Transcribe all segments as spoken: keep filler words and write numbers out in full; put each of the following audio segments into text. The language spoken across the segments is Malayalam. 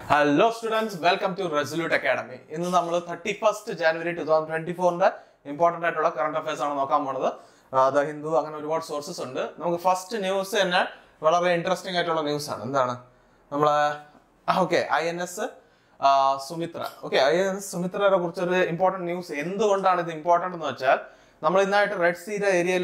Hello students, welcome to Resolute Academy. In the thirty-first January twenty twenty-four important current affairs on the Hindu reward sources under. Now first news and what are interesting news okay, I N S uh, Sumitra. Okay, I N S Sumitra important news. End the important in the chat. We have Red Sea area.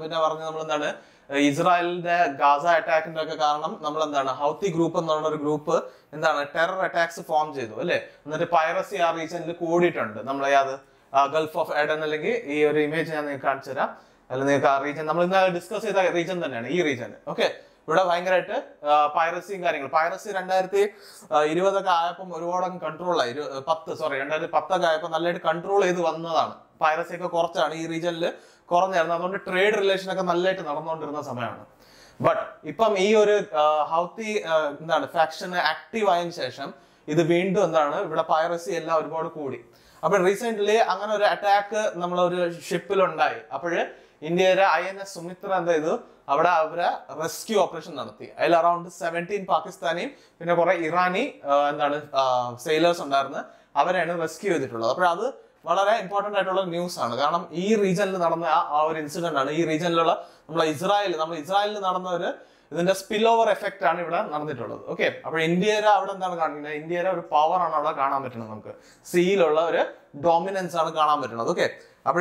Israel Gaza attack in the Houthi group and another group in the terror attacks form. The piracy are recently coded under the Gulf of Aden image and culture. We discuss the region than any region. Okay. We have piracy. Piracy and control. Sorry, control piracy is region. Trade relation but if Houthi faction active this is piracy recently an attack ship India I N S Sumitra rescue operation around seventeen Pakistani Irani sailors rescue very important news. This region our incident this region Israel Israel the spillover effect okay. India India power sea dominance okay.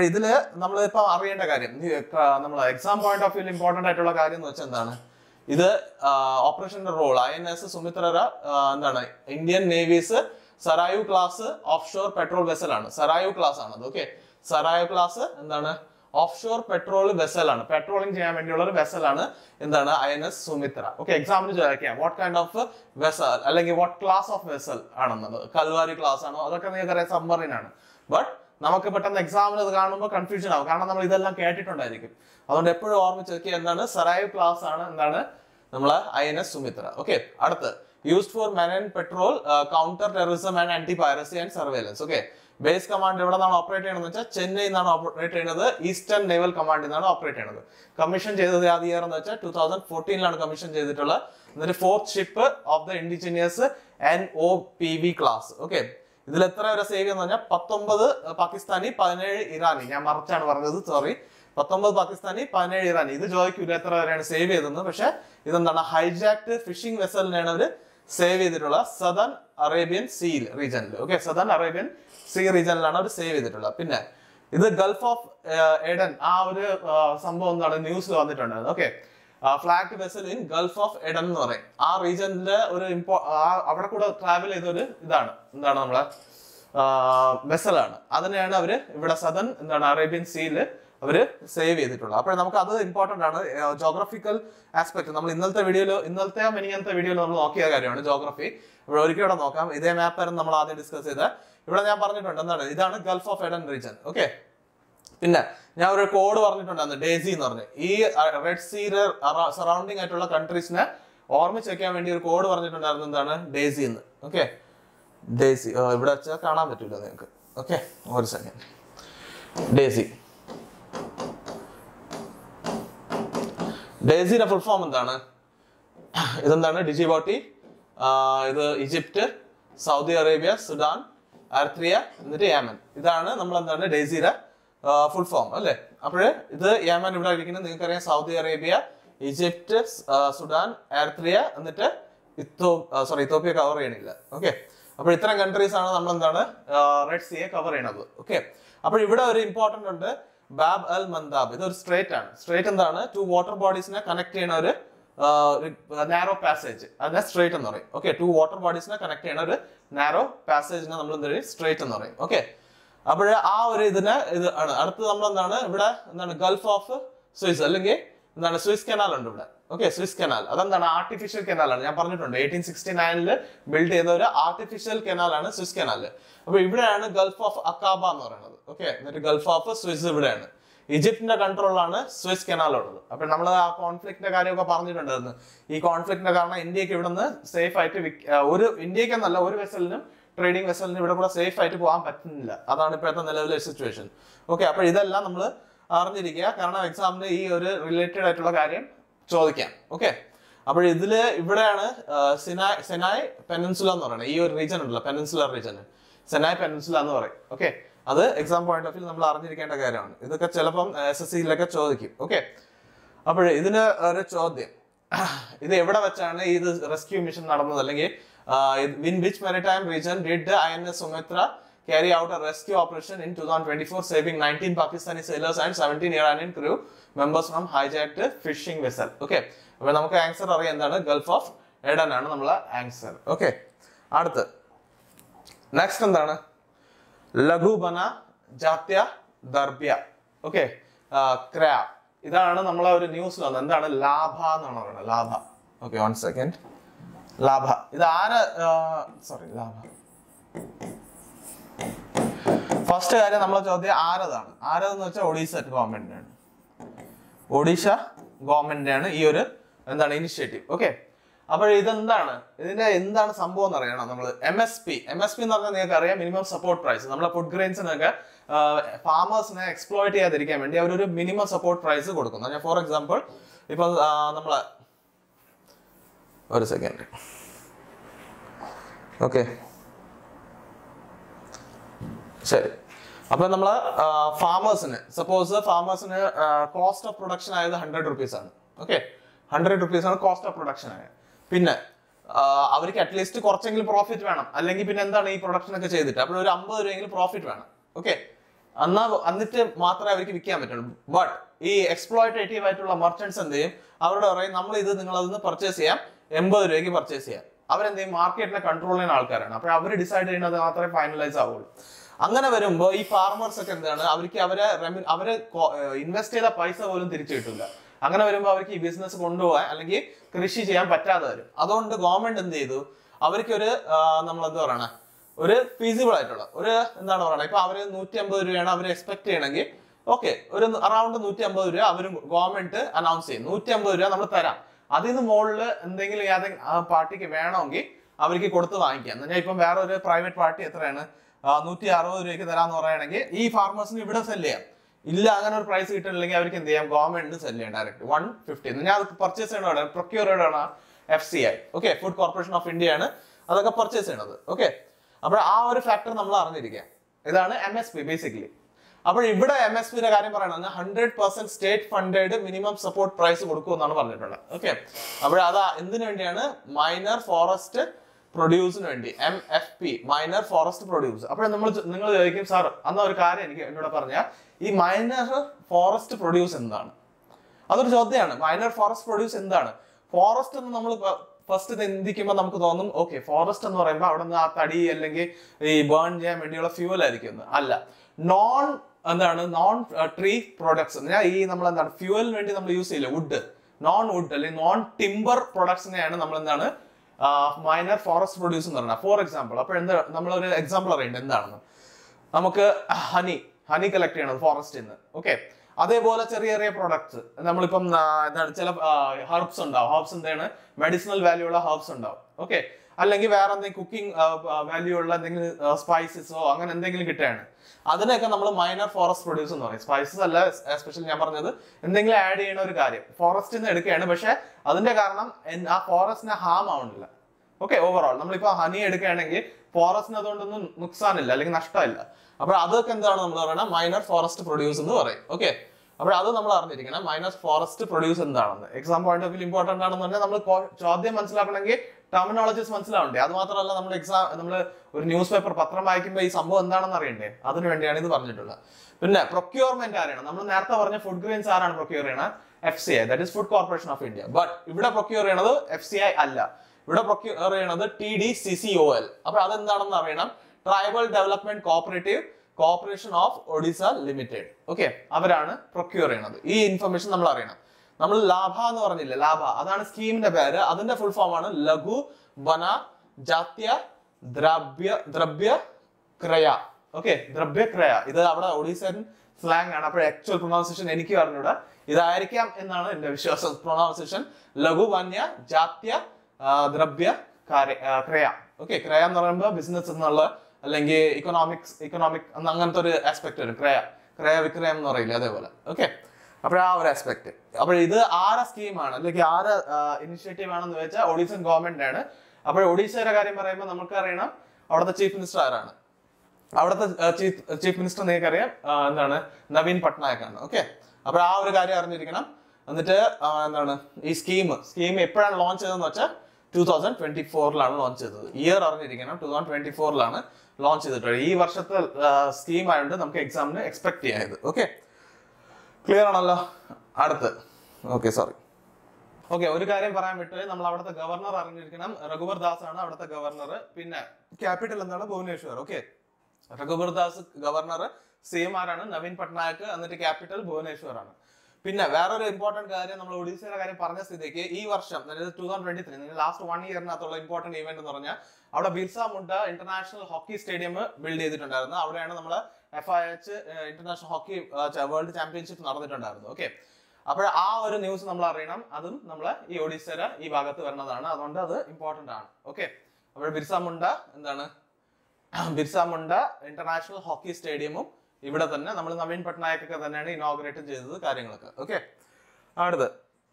Exam point of view important this uh, operation role I N S Sumitra Indian Navy's Sarayu class offshore petrol vessel ആണ് Sarayu class ആണ് okay Sarayu class എന്താണ് offshore petrol vessel ആണ് petrolling ചെയ്യാൻ വേണ്ടിയുള്ള ഒരു vessel ആണ് എന്താണ് I N S Sumitra okay example ചോദിക്കാം what kind of vessel അല്ലെങ്കിൽ what class of vessel ആണെന്നത് Kalvari class ആണോ അതൊക്കെ നിങ്ങൾക്ക് അറിയാം submarine ആണ് but നമുക്ക് പെട്ടെന്ന് എക്സാമിന് ഇത് കാണുമ്പോൾ കൺഫ്യൂഷൻ ആവും കാരണം നമ്മൾ ഇതെല്ലാം കേട്ടിട്ടുണ്ടായിരിക്കും അതുകൊണ്ട് എപ്പോഴും ഓർമ്മിച്ച് വെക്കുക എന്താണ് Sarayu class ആണ് എന്താണ് നമ്മളെ I N S Sumitra okay അടുത്ത used for marine patrol, uh, counter terrorism and anti-piracy and surveillance. Okay. Base command is operated in Chennai operated Eastern Naval Command is operated. Commission twenty fourteen commission the fourth ship of the indigenous N O P V class. Okay. This is nineteen Pakistani, seventeen Irani. I am sorry. nineteen Pakistani, seventeen Irani. This is save this is hijacked fishing vessel save the Southern Arabian Sea region. Okay, Southern Arabian Sea region save it. This is Gulf of uh, Aden. Ah, some news okay. Uh, flagged vessel in Gulf of Aden. Our region travel uh, vessel. That's Southern Arabian Sea. Save it. That's important uh, geographical aspect. We will video video geography. We will this map we discuss this is Gulf of Aden region. Okay. Now we code Daisy this Red Sea surrounding countries or check your code Daisy. Okay. Daisy. Okay. One second. Daisy. Daisy full form is Djibouti, uh, Egypt, Saudi Arabia, Sudan, Eritrea, and Yemen. This is Daisy uh, full form. This is Yemen, Saudi Arabia, Egypt, uh, Sudan, Eritrea, and Ethiopia. Uh, sorry, Ethiopia cover. Okay. These countries are uh, Red Sea cover. Okay. This is very important. Bab al Mandab. This is straight. Straight is two water bodies connect in a uh, narrow passage. And that's straight. Okay, two water bodies connect in a narrow passage. Straight. Okay. Now, Gulf of Suez. Suez Canal. Okay, Suez Canal. That's an artificial canal. eighteen sixty-nine built an artificial canal. Suez Canal. Now, Gulf of Aqaba. Okay, the Gulf of Suez. Egypt control Suez Canal. Now, we have conflict. This conflict is India safe fight. India can vessel trading vessel safe fight. That's the situation. Okay, so this is the exam related. Okay. അപ്പോൾ ഇതില് ഇവിടെയാണ് സിനായ് സെനായ് പെനിൻസുല എന്ന് പറയുന്നത്. ഈ ഒരു റീജൻ ഉണ്ടല്ലോ, പെനിൻസുലർ റീജൻ, സെനായ് പെനിൻസുല എന്ന് പറയും. ഓക്കെ, അത് എക്സാം പോയിന്റ് ഓഫ് വ്യൂ നമ്മൾ അറിഞ്ഞിരിക്കേണ്ട കാര്യമാണ്. ഇതൊക്കെ ചിലപ്പം എസ് എസ് സിയിലൊക്കെ ചോദിക്കും. ഓക്കെ, അപ്പോൾ ഇതിന് ഒരു ചോദ്യം, ഇത് എവിടെ വെച്ചാണ് ഇത് റെസ്ക്യൂ മിഷൻ നടന്നത്, അല്ലെങ്കിൽ in which maritime region did I N S Sumitra carry out a rescue operation in twenty twenty-four, saving nineteen Pakistani sailors and seventeen Iranian crew members from hijacked fishing vessel. Okay, അപ്പോൾ നമുക്ക് ആൻസർ അറിയാം എന്താണ്, ഗൾഫ് ഓഫ് എഡൻ ആണ് നമ്മളെ ആൻസർ. ഓക്കെ, അടുത്ത് നെക്സ്റ്റ് എന്താണ്, ലഘുബന ജാത്യ ദർഭ്യ. ഓക്കെ, ക്രാ, ഇതാണ് നമ്മളെ ഒരു ന്യൂസിൽ വന്നത്. എന്താണ്, ലാഭ എന്നാണ് പറയുന്നത്, ലാഭ. ഓക്കെ, വൺ സെക്കൻഡ്, ലാഭ ഇത് ആര്, സോറി ലാഭ. ഫസ്റ്റ് കാര്യം നമ്മളെ ചോദ്യം ആരതാണ്, ആരതെന്ന് വെച്ചാൽ ഒഡീഷ ഗവൺമെന്റിനാണ്. ഒഡീഷ ഗവൺമെന്റിനാണ് ഈ ഒരു എന്താണ് ഇനിഷ്യേറ്റീവ്. ഓക്കെ, അപ്പോൾ ഇതെന്താണ്, ഇതിന്റെ എന്താണ് സംഭവം എന്ന് അറിയണം നമ്മൾ. M S P M S P എന്ന് പറഞ്ഞാൽ നിങ്ങൾക്ക് അറിയാം, മിനിമം സപ്പോർട്ട് പ്രൈസ്. നമ്മളെ ഫുഡ് ഗ്രെയിൻസിനൊക്കെ ഫാമേഴ്സിനെ എക്സ്പ്ലോയിറ്റ് ചെയ്യാതിരിക്കാൻ വേണ്ടി അവരൊരു മിനിമം സപ്പോർട്ട് പ്രൈസ് കൊടുക്കുന്നു. ഞാൻ ഫോർ എക്സാമ്പിൾ ഇപ്പൊ നമ്മളെ ഒരു സെക്കൻഡ്. ഓക്കെ, ശരി. അപ്പൊ നമ്മള് ഫാമേഴ്സിന് സപ്പോസ് ഫാമേഴ്സിന് കോസ്റ്റ് ഓഫ് പ്രൊഡക്ഷൻ ആയത് ഹൺഡ്രഡ് റുപ്പീസ് ആണ്. ഓക്കെ, ഹൺഡ്രഡ് റുപ്പീസ് ആണ് കോസ്റ്റ് ഓഫ് പ്രൊഡക്ഷൻ ആയത്. പിന്നെ അവർക്ക് അറ്റ്ലീസ്റ്റ് കുറച്ചെങ്കിലും പ്രോഫിറ്റ് വേണം, അല്ലെങ്കിൽ പിന്നെ എന്താണ് ഈ പ്രൊഡക്ഷൻ ഒക്കെ ചെയ്തിട്ട് അപ്പോൾ ഒരു അമ്പത് രൂപയെങ്കിലും പ്രോഫിറ്റ് വേണം. ഓക്കെ, എന്നാ എന്നിട്ട് മാത്രമേ അവർക്ക് വിൽക്കാൻ പറ്റുള്ളൂ. ബട്ട് ഈ എക്സ്പ്ലോയിറ്റേറ്റീവ് ആയിട്ടുള്ള മർച്ചന്റ്സ് എന്ത് ചെയ്യും, അവരോട് പറയും നമ്മൾ ഇത് നിങ്ങൾ അതിന് പർച്ചേസ് ചെയ്യാം, എൺപത് രൂപയ്ക്ക് പർച്ചേസ് ചെയ്യാം. അവരെന്ത് ചെയ്യും, മാർക്കറ്റിനെ കൺട്രോൾ ചെയ്യുന്ന ആൾക്കാരാണ്. അപ്പോൾ അവർ ഡിസൈഡ് ചെയ്യുന്നത് മാത്രമേ ഫൈനലൈസ് ആവുള്ളൂ. അങ്ങനെ വരുമ്പോൾ ഈ ഫാർമേഴ്സ് ഒക്കെ എന്താണ്, അവർക്ക് അവരെ അവരെ ഇൻവെസ്റ്റ് ചെയ്ത പൈസ പോലും തിരിച്ചു കിട്ടില്ല. അങ്ങനെ വരുമ്പോൾ അവർക്ക് ഈ ബിസിനസ് കൊണ്ടുപോകാൻ അല്ലെങ്കിൽ കൃഷി ചെയ്യാൻ പറ്റാതെ വരും. അതുകൊണ്ട് ഗവൺമെന്റ് എന്ത് ചെയ്തു, അവർക്ക് ഒരു നമ്മൾ എന്താ പറയണ ഒരു ഫീസിബിൾ ആയിട്ടുള്ള ഒരു എന്താണ് പറയണത്, ഇപ്പൊ അവര് നൂറ്റി അമ്പത് രൂപയാണ് അവർ എക്സ്പെക്ട് ചെയ്യണമെങ്കിൽ ഓക്കെ, ഒരു അറൌണ്ട് നൂറ്റി അമ്പത് രൂപ അവർ ഗവൺമെന്റ് അനൗൺസ് ചെയ്യും, നൂറ്റി അമ്പത് രൂപ നമ്മൾ തരാം. അതിന് മുകളിൽ എന്തെങ്കിലും ഏതെങ്കിലും ആ പാർട്ടിക്ക് വേണമെങ്കിൽ അവർക്ക് കൊടുത്ത് വാങ്ങിക്കാം. എന്നാൽ ഇപ്പം വേറെ ഒരു പ്രൈവറ്റ് പാർട്ടി എത്രയാണ് നൂറ്റി അറുപത് രൂപയ്ക്ക് തരാന്ന് പറയുകയാണെങ്കിൽ ഈ ഫാർമേഴ്സിന് ഇവിടെ സെല് ചെയ്യാം. ഇല്ല, അങ്ങനെ ഒരു പ്രൈസ് കിട്ടുന്നില്ലെങ്കിൽ അവർക്ക് എന്ത് ചെയ്യാം, ഗവൺമെന്റിന് സെല് ചെയ്യാം ഡയറക്റ്റ് വൺ ഫിഫ്റ്റി. ഞാൻ അത് പർച്ചേസ് ചെയ്യണതാണ്, പ്രൊക്യൂർ ചെയ്യണതാണ് F C I. Okay, Food Corporation of India ആണ് അതൊക്കെ പർച്ചേസ് ചെയ്യണത്. ഓക്കെ, അപ്പോൾ ആ ഒരു ഫാക്ടർ നമ്മൾ അറിഞ്ഞിരിക്കുക. ഇതാണ് എം എസ് പി ബേസിക്കലി. അപ്പോൾ ഇവിടെ എം എസ് പിയുടെ കാര്യം പറയണമെന്ന് hundred percent state funded minimum support price കൊടുക്കുമെന്നാണ് പറഞ്ഞിട്ടുള്ളത്. ഓക്കെ, അപ്പോൾ അത് എന്തിനു വേണ്ടിയാണ്, മൈനർ ഫോറസ്റ്റ് പ്രൊഡ്യൂസിന് വേണ്ടി, M F P minor forest produce. അപ്പോൾ നമ്മൾ നിങ്ങൾ ചോദിക്കും, സാർ അന്ന ഒരു കാര്യം എനിക്ക് എന്നോട് പറഞ്ഞാൽ ഈ മൈനർ ഫോറസ്റ്റ് പ്രൊഡ്യൂസ് എന്താണ്, അതൊരു ചോദ്യമാണ്. മൈനർ ഫോറസ്റ്റ് പ്രൊഡ്യൂസ് എന്താണ്? ഫോറസ്റ്റ് എന്ന് നമ്മൾ ഫസ്റ്റ് ചിന്തിക്കുമ്പോൾ നമുക്ക് തോന്നും ഓക്കെ, ഫോറസ്റ്റ് എന്ന് പറയുമ്പോൾ അവിടെ നിന്ന് ആ തടി അല്ലെങ്കിൽ ഈ ബേൺ ചെയ്യാൻ വേണ്ടിയുള്ള ഫ്യൂവൽ ആയിരിക്കും. അല്ല, നോൺ എന്താണ് നോൺ ട്രീ പ്രൊഡക്ട്സ്. ഞാൻ ഈ നമ്മൾ എന്താണ് ഫ്യൂവലിന് വേണ്ടി നമ്മൾ യൂസ് ചെയ്യില്ല, വുഡ്, നോൺ വുഡ് അല്ലെങ്കിൽ നോൺ ടിമ്പർ പ്രൊഡക്ട്സിനെയാണ് നമ്മൾ എന്താണ് മൈനർ ഫോറസ്റ്റ് പ്രൊഡ്യൂസ് എന്ന് പറയുന്നത്. ഫോർ എക്സാമ്പിൾ, അപ്പോൾ എന്താ നമ്മളൊരു എക്സാമ്പിൾ അറിയേണ്ടത് എന്താണെന്ന്, നമുക്ക് ഹണി ഹണി കളക്ട് ചെയ്യണത് ഫോറസ്റ്റിൽ നിന്ന്. ഓക്കെ, അതേപോലെ ചെറിയ ചെറിയ പ്രൊഡക്ട്സ് നമ്മളിപ്പം എന്താണ് ചില ഹെർബ്സ് ഉണ്ടാവും, ഹെർബ്സ് എന്താണ് മെഡിസിനൽ വാല്യൂ ഉള്ള ഹെർബ്സ് ഉണ്ടാവും. ഓക്കെ, അല്ലെങ്കിൽ വേറെ എന്തെങ്കിലും കുക്കിംഗ് വാല്യൂ ഉള്ള എന്തെങ്കിലും സ്പൈസസോ അങ്ങനെ എന്തെങ്കിലും കിട്ടുകയാണ്, അതിനൊക്കെ നമ്മൾ മൈനർ ഫോറസ്റ്റ് പ്രൊഡ്യൂസ് എന്ന് പറയും. സ്പൈസസ് അല്ല എസ്പെഷ്യലി ഞാൻ പറഞ്ഞത്, എന്തെങ്കിലും ആഡ് ചെയ്യുന്ന ഒരു കാര്യം ഫോറസ്റ്റിൽ നിന്ന് എടുക്കുകയാണ്, പക്ഷെ അതിന്റെ കാരണം ആ ഫോറസ്റ്റിനെ ഹാം ആവണില്ല. ഓക്കെ, ഓവറോൾ നമ്മളിപ്പോ ഹണി എടുക്കുകയാണെങ്കിൽ ഫോറസ്റ്റിന് അതുകൊണ്ടൊന്നും നുക്സാനില്ല അല്ലെങ്കിൽ നഷ്ടമില്ല. അപ്പോൾ അതൊക്കെ എന്താണ് നമ്മൾ പറയുന്നത്, മൈനർ ഫോറസ്റ്റ് പ്രൊഡ്യൂസ് എന്ന് പറയും. ഓക്കെ, അപ്പോൾ അത് നമ്മൾ അറിഞ്ഞിരിക്കണം, മൈനർ ഫോറസ്റ്റ് പ്രൊഡ്യൂസ് എന്താണെന്ന്. Exam point of view important ആണെന്ന് പറഞ്ഞാൽ നമ്മൾ ചോദ്യം മനസ്സിലാക്കണമെങ്കിൽ ടെർമിനോളജീസ് മനസ്സിലാവണ്ടേ. അത് മാത്രമല്ല നമ്മൾ എക്സാം നമ്മൾ ഒരു ന്യൂസ് പേപ്പർ പത്രം വായിക്കുമ്പോൾ ഈ സംഭവം എന്താണെന്ന് അറിയണ്ടേ, അതിനു വേണ്ടിയാണ് ഇത് പറഞ്ഞിട്ടുള്ളത്. പിന്നെ പ്രൊക്യൂർമെന്റ് ആരാണ്, നമ്മൾ നേരത്തെ പറഞ്ഞ ഫുഡ് ഗ്രെയിൻസ് ആരാണ് പ്രൊക്യൂർ ചെയ്യണത്, F C I, that is Food Corporation of India. But ഇവിടെ പ്രൊക്യൂർ ചെയ്യണത് എഫ് സി ഐ അല്ല, ഇവിടെ പ്രൊക്യൂർ ചെയ്യണത് T D C C O L. അപ്പൊ അതെന്താണെന്ന് അറിയണം, Tribal Development Cooperative Corporation of Odisha Limited. Okay, അവരാണ് പ്രൊക്യൂർ ചെയ്യണത്. ഈ ഇൻഫർമേഷൻ നമ്മൾ അറിയണം. നമ്മൾ ലാഭ എന്ന് പറഞ്ഞില്ലേ, ലാഭ അതാണ് സ്കീമിന്റെ പേര്, അതിന്റെ ഫുൾ ഫോം ആണ് ലഘു ബന ജാത്യ ദ്രവ്യ ദ്രവ്യ ക്രയ. ഓക്കെ, ദ്രവ്യ ക്രയ, ഇത് അവിടെ ഒഡീസൻ സ്ലാങ് ആണ്. അപ്പോൾ ആക്ച്വൽ പ്രൊനൗൺസിയേഷൻ എനിക്ക് പറഞ്ഞൂടാ, ഇതായിരിക്കാം എന്നാണ് എന്റെ വിശ്വാസം. പ്രൊനൗൺസിയേഷൻ ലഘു വന്യ ജാത്യ ദ്രവ്യ ക്രയ. ഓക്കെ, ക്രയ എന്ന് പറയുമ്പോൾ ബിസിനസ് എന്നുള്ള അല്ലെങ്കിൽ ഇക്കണോമിക്സ് ഇക്കണോമിക് അങ്ങനത്തെ ഒരു ആസ്പെക്ട് വരും. ക്രയ ക്രയ വിക്രയം എന്ന് പറയില്ല, അതേപോലെ. ഓക്കെ, അപ്പോൾ ആ ഒരു ആസ്പെക്ട്. അപ്പോൾ ഇത് ആരെ സ്കീമാണ് അല്ലെങ്കിൽ ആരെ ഇനിഷ്യേറ്റീവ് ആണെന്ന് വെച്ചാൽ ഒഡീസൻ ഗവൺമെന്റ് ആണ്. അപ്പോൾ ഒഡീഷയുടെ കാര്യം പറയുമ്പോൾ നമുക്ക് അറിയണം അവിടുത്തെ ചീഫ് മിനിസ്റ്റർ ആരാണ്. അവിടുത്തെ ചീഫ് ചീഫ് മിനിസ്റ്റർ നിങ്ങൾക്കറിയാം എന്താണ്, നവീൻ പട്നായക് ആണ്. ഓക്കെ, അപ്പോൾ ആ ഒരു കാര്യം അറിഞ്ഞിരിക്കണം. എന്നിട്ട് എന്താണ് ഈ സ്കീം സ്കീം എപ്പോഴാണ് ലോഞ്ച് ചെയ്തതെന്ന് വെച്ചാൽ ടൂ തൗസൻഡ് ട്വന്റി ഫോറിലാണ് ലോഞ്ച് ചെയ്തത്. ഇയർ അറിഞ്ഞിരിക്കണം, ടൂ തൗസൻഡ് ട്വന്റി ഫോറിലാണ് ലോഞ്ച് ചെയ്തിട്ടുള്ളത്. ഈ വർഷത്തെ സ്കീം ആയതുകൊണ്ട് നമുക്ക് എക്സാമിന് എക്സ്പെക്ട് ചെയ്യായത്. ഓക്കെ, ക്ലിയർ ആണല്ലോ. അടുത്ത് ഓക്കെ സോറി ഓക്കെ ഒരു കാര്യം പറയാൻ വിട്ട്, നമ്മൾ അവിടുത്തെ ഗവർണർ അറിഞ്ഞിരിക്കണം. രഘുബർ ദാസ് ആണ് അവിടുത്തെ ഗവർണർ. പിന്നെ ക്യാപിറ്റൽ എന്താണ്, Bhubaneswar. Okay, Raghubar Das governor, C M ആരാണ് നവീൻ പട്നായക്, എന്നിട്ട് ക്യാപിറ്റൽ ഭുവനേശ്വർ ആണ്. പിന്നെ വേറൊരു ഇമ്പോർട്ടന്റ് കാര്യം, നമ്മൾ ഒഡീഷയുടെ കാര്യം പറഞ്ഞ സ്ഥിതിക്ക് ഈ വർഷം അതായത് two thousand twenty three last one ഇയറിനകത്തുള്ള ഇമ്പോർട്ടന്റ് ഇവന്റ് എന്ന് പറഞ്ഞാൽ അവിടെ Birsa Munda international hockey stadium build ചെയ്തിട്ടുണ്ടായിരുന്നു. അവിടെയാണ് നമ്മള് F I H international hockey world championship നടന്നിട്ടുണ്ടായിരുന്നു. ഓക്കെ, അപ്പോൾ ആ ഒരു ന്യൂസ് നമ്മൾ അറിയണം. അതും നമ്മള് ഈ ഒഡീഷയുടെ ഈ ഭാഗത്ത് വരുന്നതാണ്, അതുകൊണ്ട് അത് ഇമ്പോർട്ടന്റ് ആണ്. ഓക്കെ, അപ്പോൾ ബിർസ മുണ്ട എന്താണ് ബിർസ മുണ്ട ഇന്റർനാഷണൽ ഹോക്കി സ്റ്റേഡിയമും ഇവിടെ തന്നെ നമ്മൾ നവീൻ പട്നായക് ഒക്കെ തന്നെയാണ് ഇനോഗ്രേറ്റ് ചെയ്തത് കാര്യങ്ങളൊക്കെ. ഓക്കെ, അടുത്ത്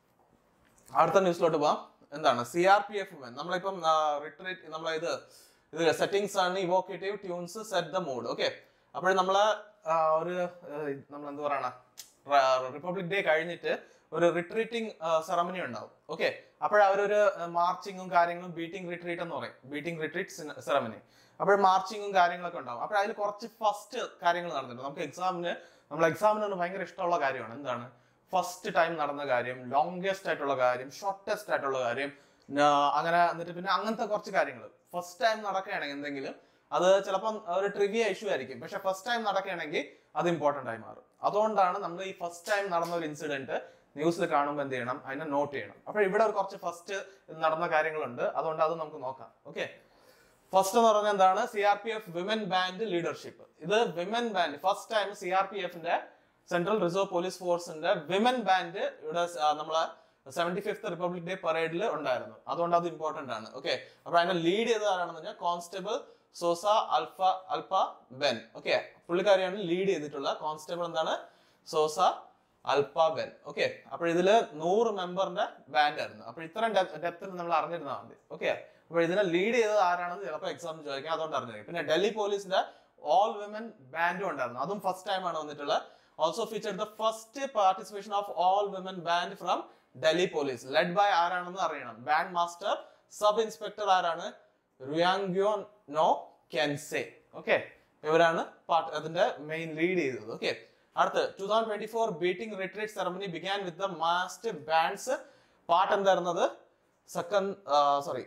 അടുത്ത ന്യൂസിലോട്ട് പോവാം. എന്താണ് C R P F woman. നമ്മളിപ്പം റിട്രീറ്റ് നമ്മളെ ഇത് ഇത് സെറ്റിംഗ്സ് ആണ്, evocative tunes, set the mood. Okay, അപ്പോൾ നമ്മള് ഒരു നമ്മൾ എന്ത് പറയണ റിപ്പബ്ലിക് ഡേ കഴിഞ്ഞിട്ട് ഒരു റിട്രീറ്റിംഗ് സെറമണി ഉണ്ടാവും. ഓക്കെ, അപ്പോൾ അവരൊരു മാർച്ചിങ്ങും കാര്യങ്ങളും ബീറ്റിംഗ് റിട്രീറ്റ് എന്ന് പറയും, ബീറ്റിംഗ് റിട്രീറ്റ് സെറമണി. അപ്പോൾ മാർച്ചിങ്ങും കാര്യങ്ങളൊക്കെ ഉണ്ടാവും. അപ്പോൾ അതിൽ കുറച്ച് ഫസ്റ്റ് കാര്യങ്ങൾ നടന്നിട്ടുണ്ട്. നമുക്ക് എക്സാമിന് നമ്മൾ എക്സാമിന് ഭയങ്കര ഇഷ്ടമുള്ള കാര്യമാണ് എന്താണ് ഫസ്റ്റ് ടൈം നടന്ന കാര്യം, ലോങ്ഗസ്റ്റ് ആയിട്ടുള്ള കാര്യം, ഷോർട്ടസ്റ്റ് ആയിട്ടുള്ള കാര്യം, അങ്ങനെ എന്നിട്ട് പിന്നെ അങ്ങനത്തെ കുറച്ച് കാര്യങ്ങൾ ഫസ്റ്റ് ടൈം നടക്കുകയാണെങ്കിൽ എന്തെങ്കിലും അത് ചിലപ്പം ഒരു ട്രിവിയ ഇഷ്യൂ ആയിരിക്കും, പക്ഷെ ഫസ്റ്റ് ടൈം നടക്കുകയാണെങ്കിൽ അത് ഇമ്പോർട്ടൻ്റ് ആയി മാറും. അതുകൊണ്ടാണ് നമ്മൾ ഈ ഫസ്റ്റ് ടൈം നടന്ന ഒരു ഇൻസിഡന്റ് ന്യൂസിൽ കാണുമ്പോൾ എന്ത് ചെയ്യണം, അതിനെ നോട്ട് ചെയ്യണം. അപ്പോൾ ഇവിടെ ഒരു കുറച്ച് ഫസ്റ്റ് നടന്ന കാര്യങ്ങളുണ്ട്, അതുകൊണ്ട് അത് നമുക്ക് നോക്കാം. ഓക്കെ, ഫസ്റ്റ് എന്ന് പറഞ്ഞാൽ എന്താണ്, C R P F women band leadership. ഇത് women band first time C R P എഫിന്റെ സെൻട്രൽ റിസർവ് പോലീസ് ഫോഴ്സിന്റെ വിമൻ ബാൻഡ് ഇവിടെ നമ്മളെ സെവന്റി ഫിഫ്ത്ത് റിപ്പബ്ലിക് ഡേ പരേഡിൽ ഉണ്ടായിരുന്നു, അതുകൊണ്ട് അത് ഇമ്പോർട്ടന്റ് ആണ്. ഓക്കെ, അപ്പൊ അതിനെ ലീഡ് ചെയ്തത് ആരാണെന്ന് പറഞ്ഞാൽ കോൺസ്റ്റബിൾ സോസ അൽഫ അൽഫ ബെൻ. ഓക്കെ, പുള്ളിക്കാരിയാണ് ലീഡ് ചെയ്തിട്ടുള്ള. കോൺസ്റ്റബിൾ എന്താണ്, സോസ അൽഫ ബെൻ. ഓക്കെ, അപ്പോൾ ഇതില് നൂറ് മെമ്പറിന്റെ ബാൻഡ് ആയിരുന്നു. അപ്പൊ ഇത്രയും ഡെപ്തിൽ നമ്മൾ അറിഞ്ഞിരുന്നാൽ മതി. ഓക്കെ, അപ്പൊ ഇതിനെ ലീഡ് ചെയ്തത് ആരാണെന്ന് ചിലപ്പോൾ എക്സാം ചോദിക്കാം, അതുകൊണ്ട് അറിഞ്ഞിരിക്കും. പിന്നെ ഡൽഹി പോലീസിന്റെ ഓൾ വിമൻ ബാൻഡും ഉണ്ടായിരുന്നു, അതും ഫസ്റ്റ് ടൈം ആണ് വന്നിട്ടുള്ളത്. Also featured the first participation of all women band from Delhi police, led by ആരാണെന്ന് അറിയണം, ബാൻഡ് മാസ്റ്റർ സബ് ഇൻസ്പെക്ടർ ആരാണ്, റുയാങ്ഗ്യോ നോ കെൻസെ. ഓക്കെ, ഇവരാണ് പാർട്ട് അതിന്റെ മെയിൻ ലീഡ് ചെയ്തത്. ഓക്കെ, അടുത്ത് two thousand twenty four beating retreat ceremony began with the massed bands. പാട്ട് എന്തായിരുന്നത്, second sorry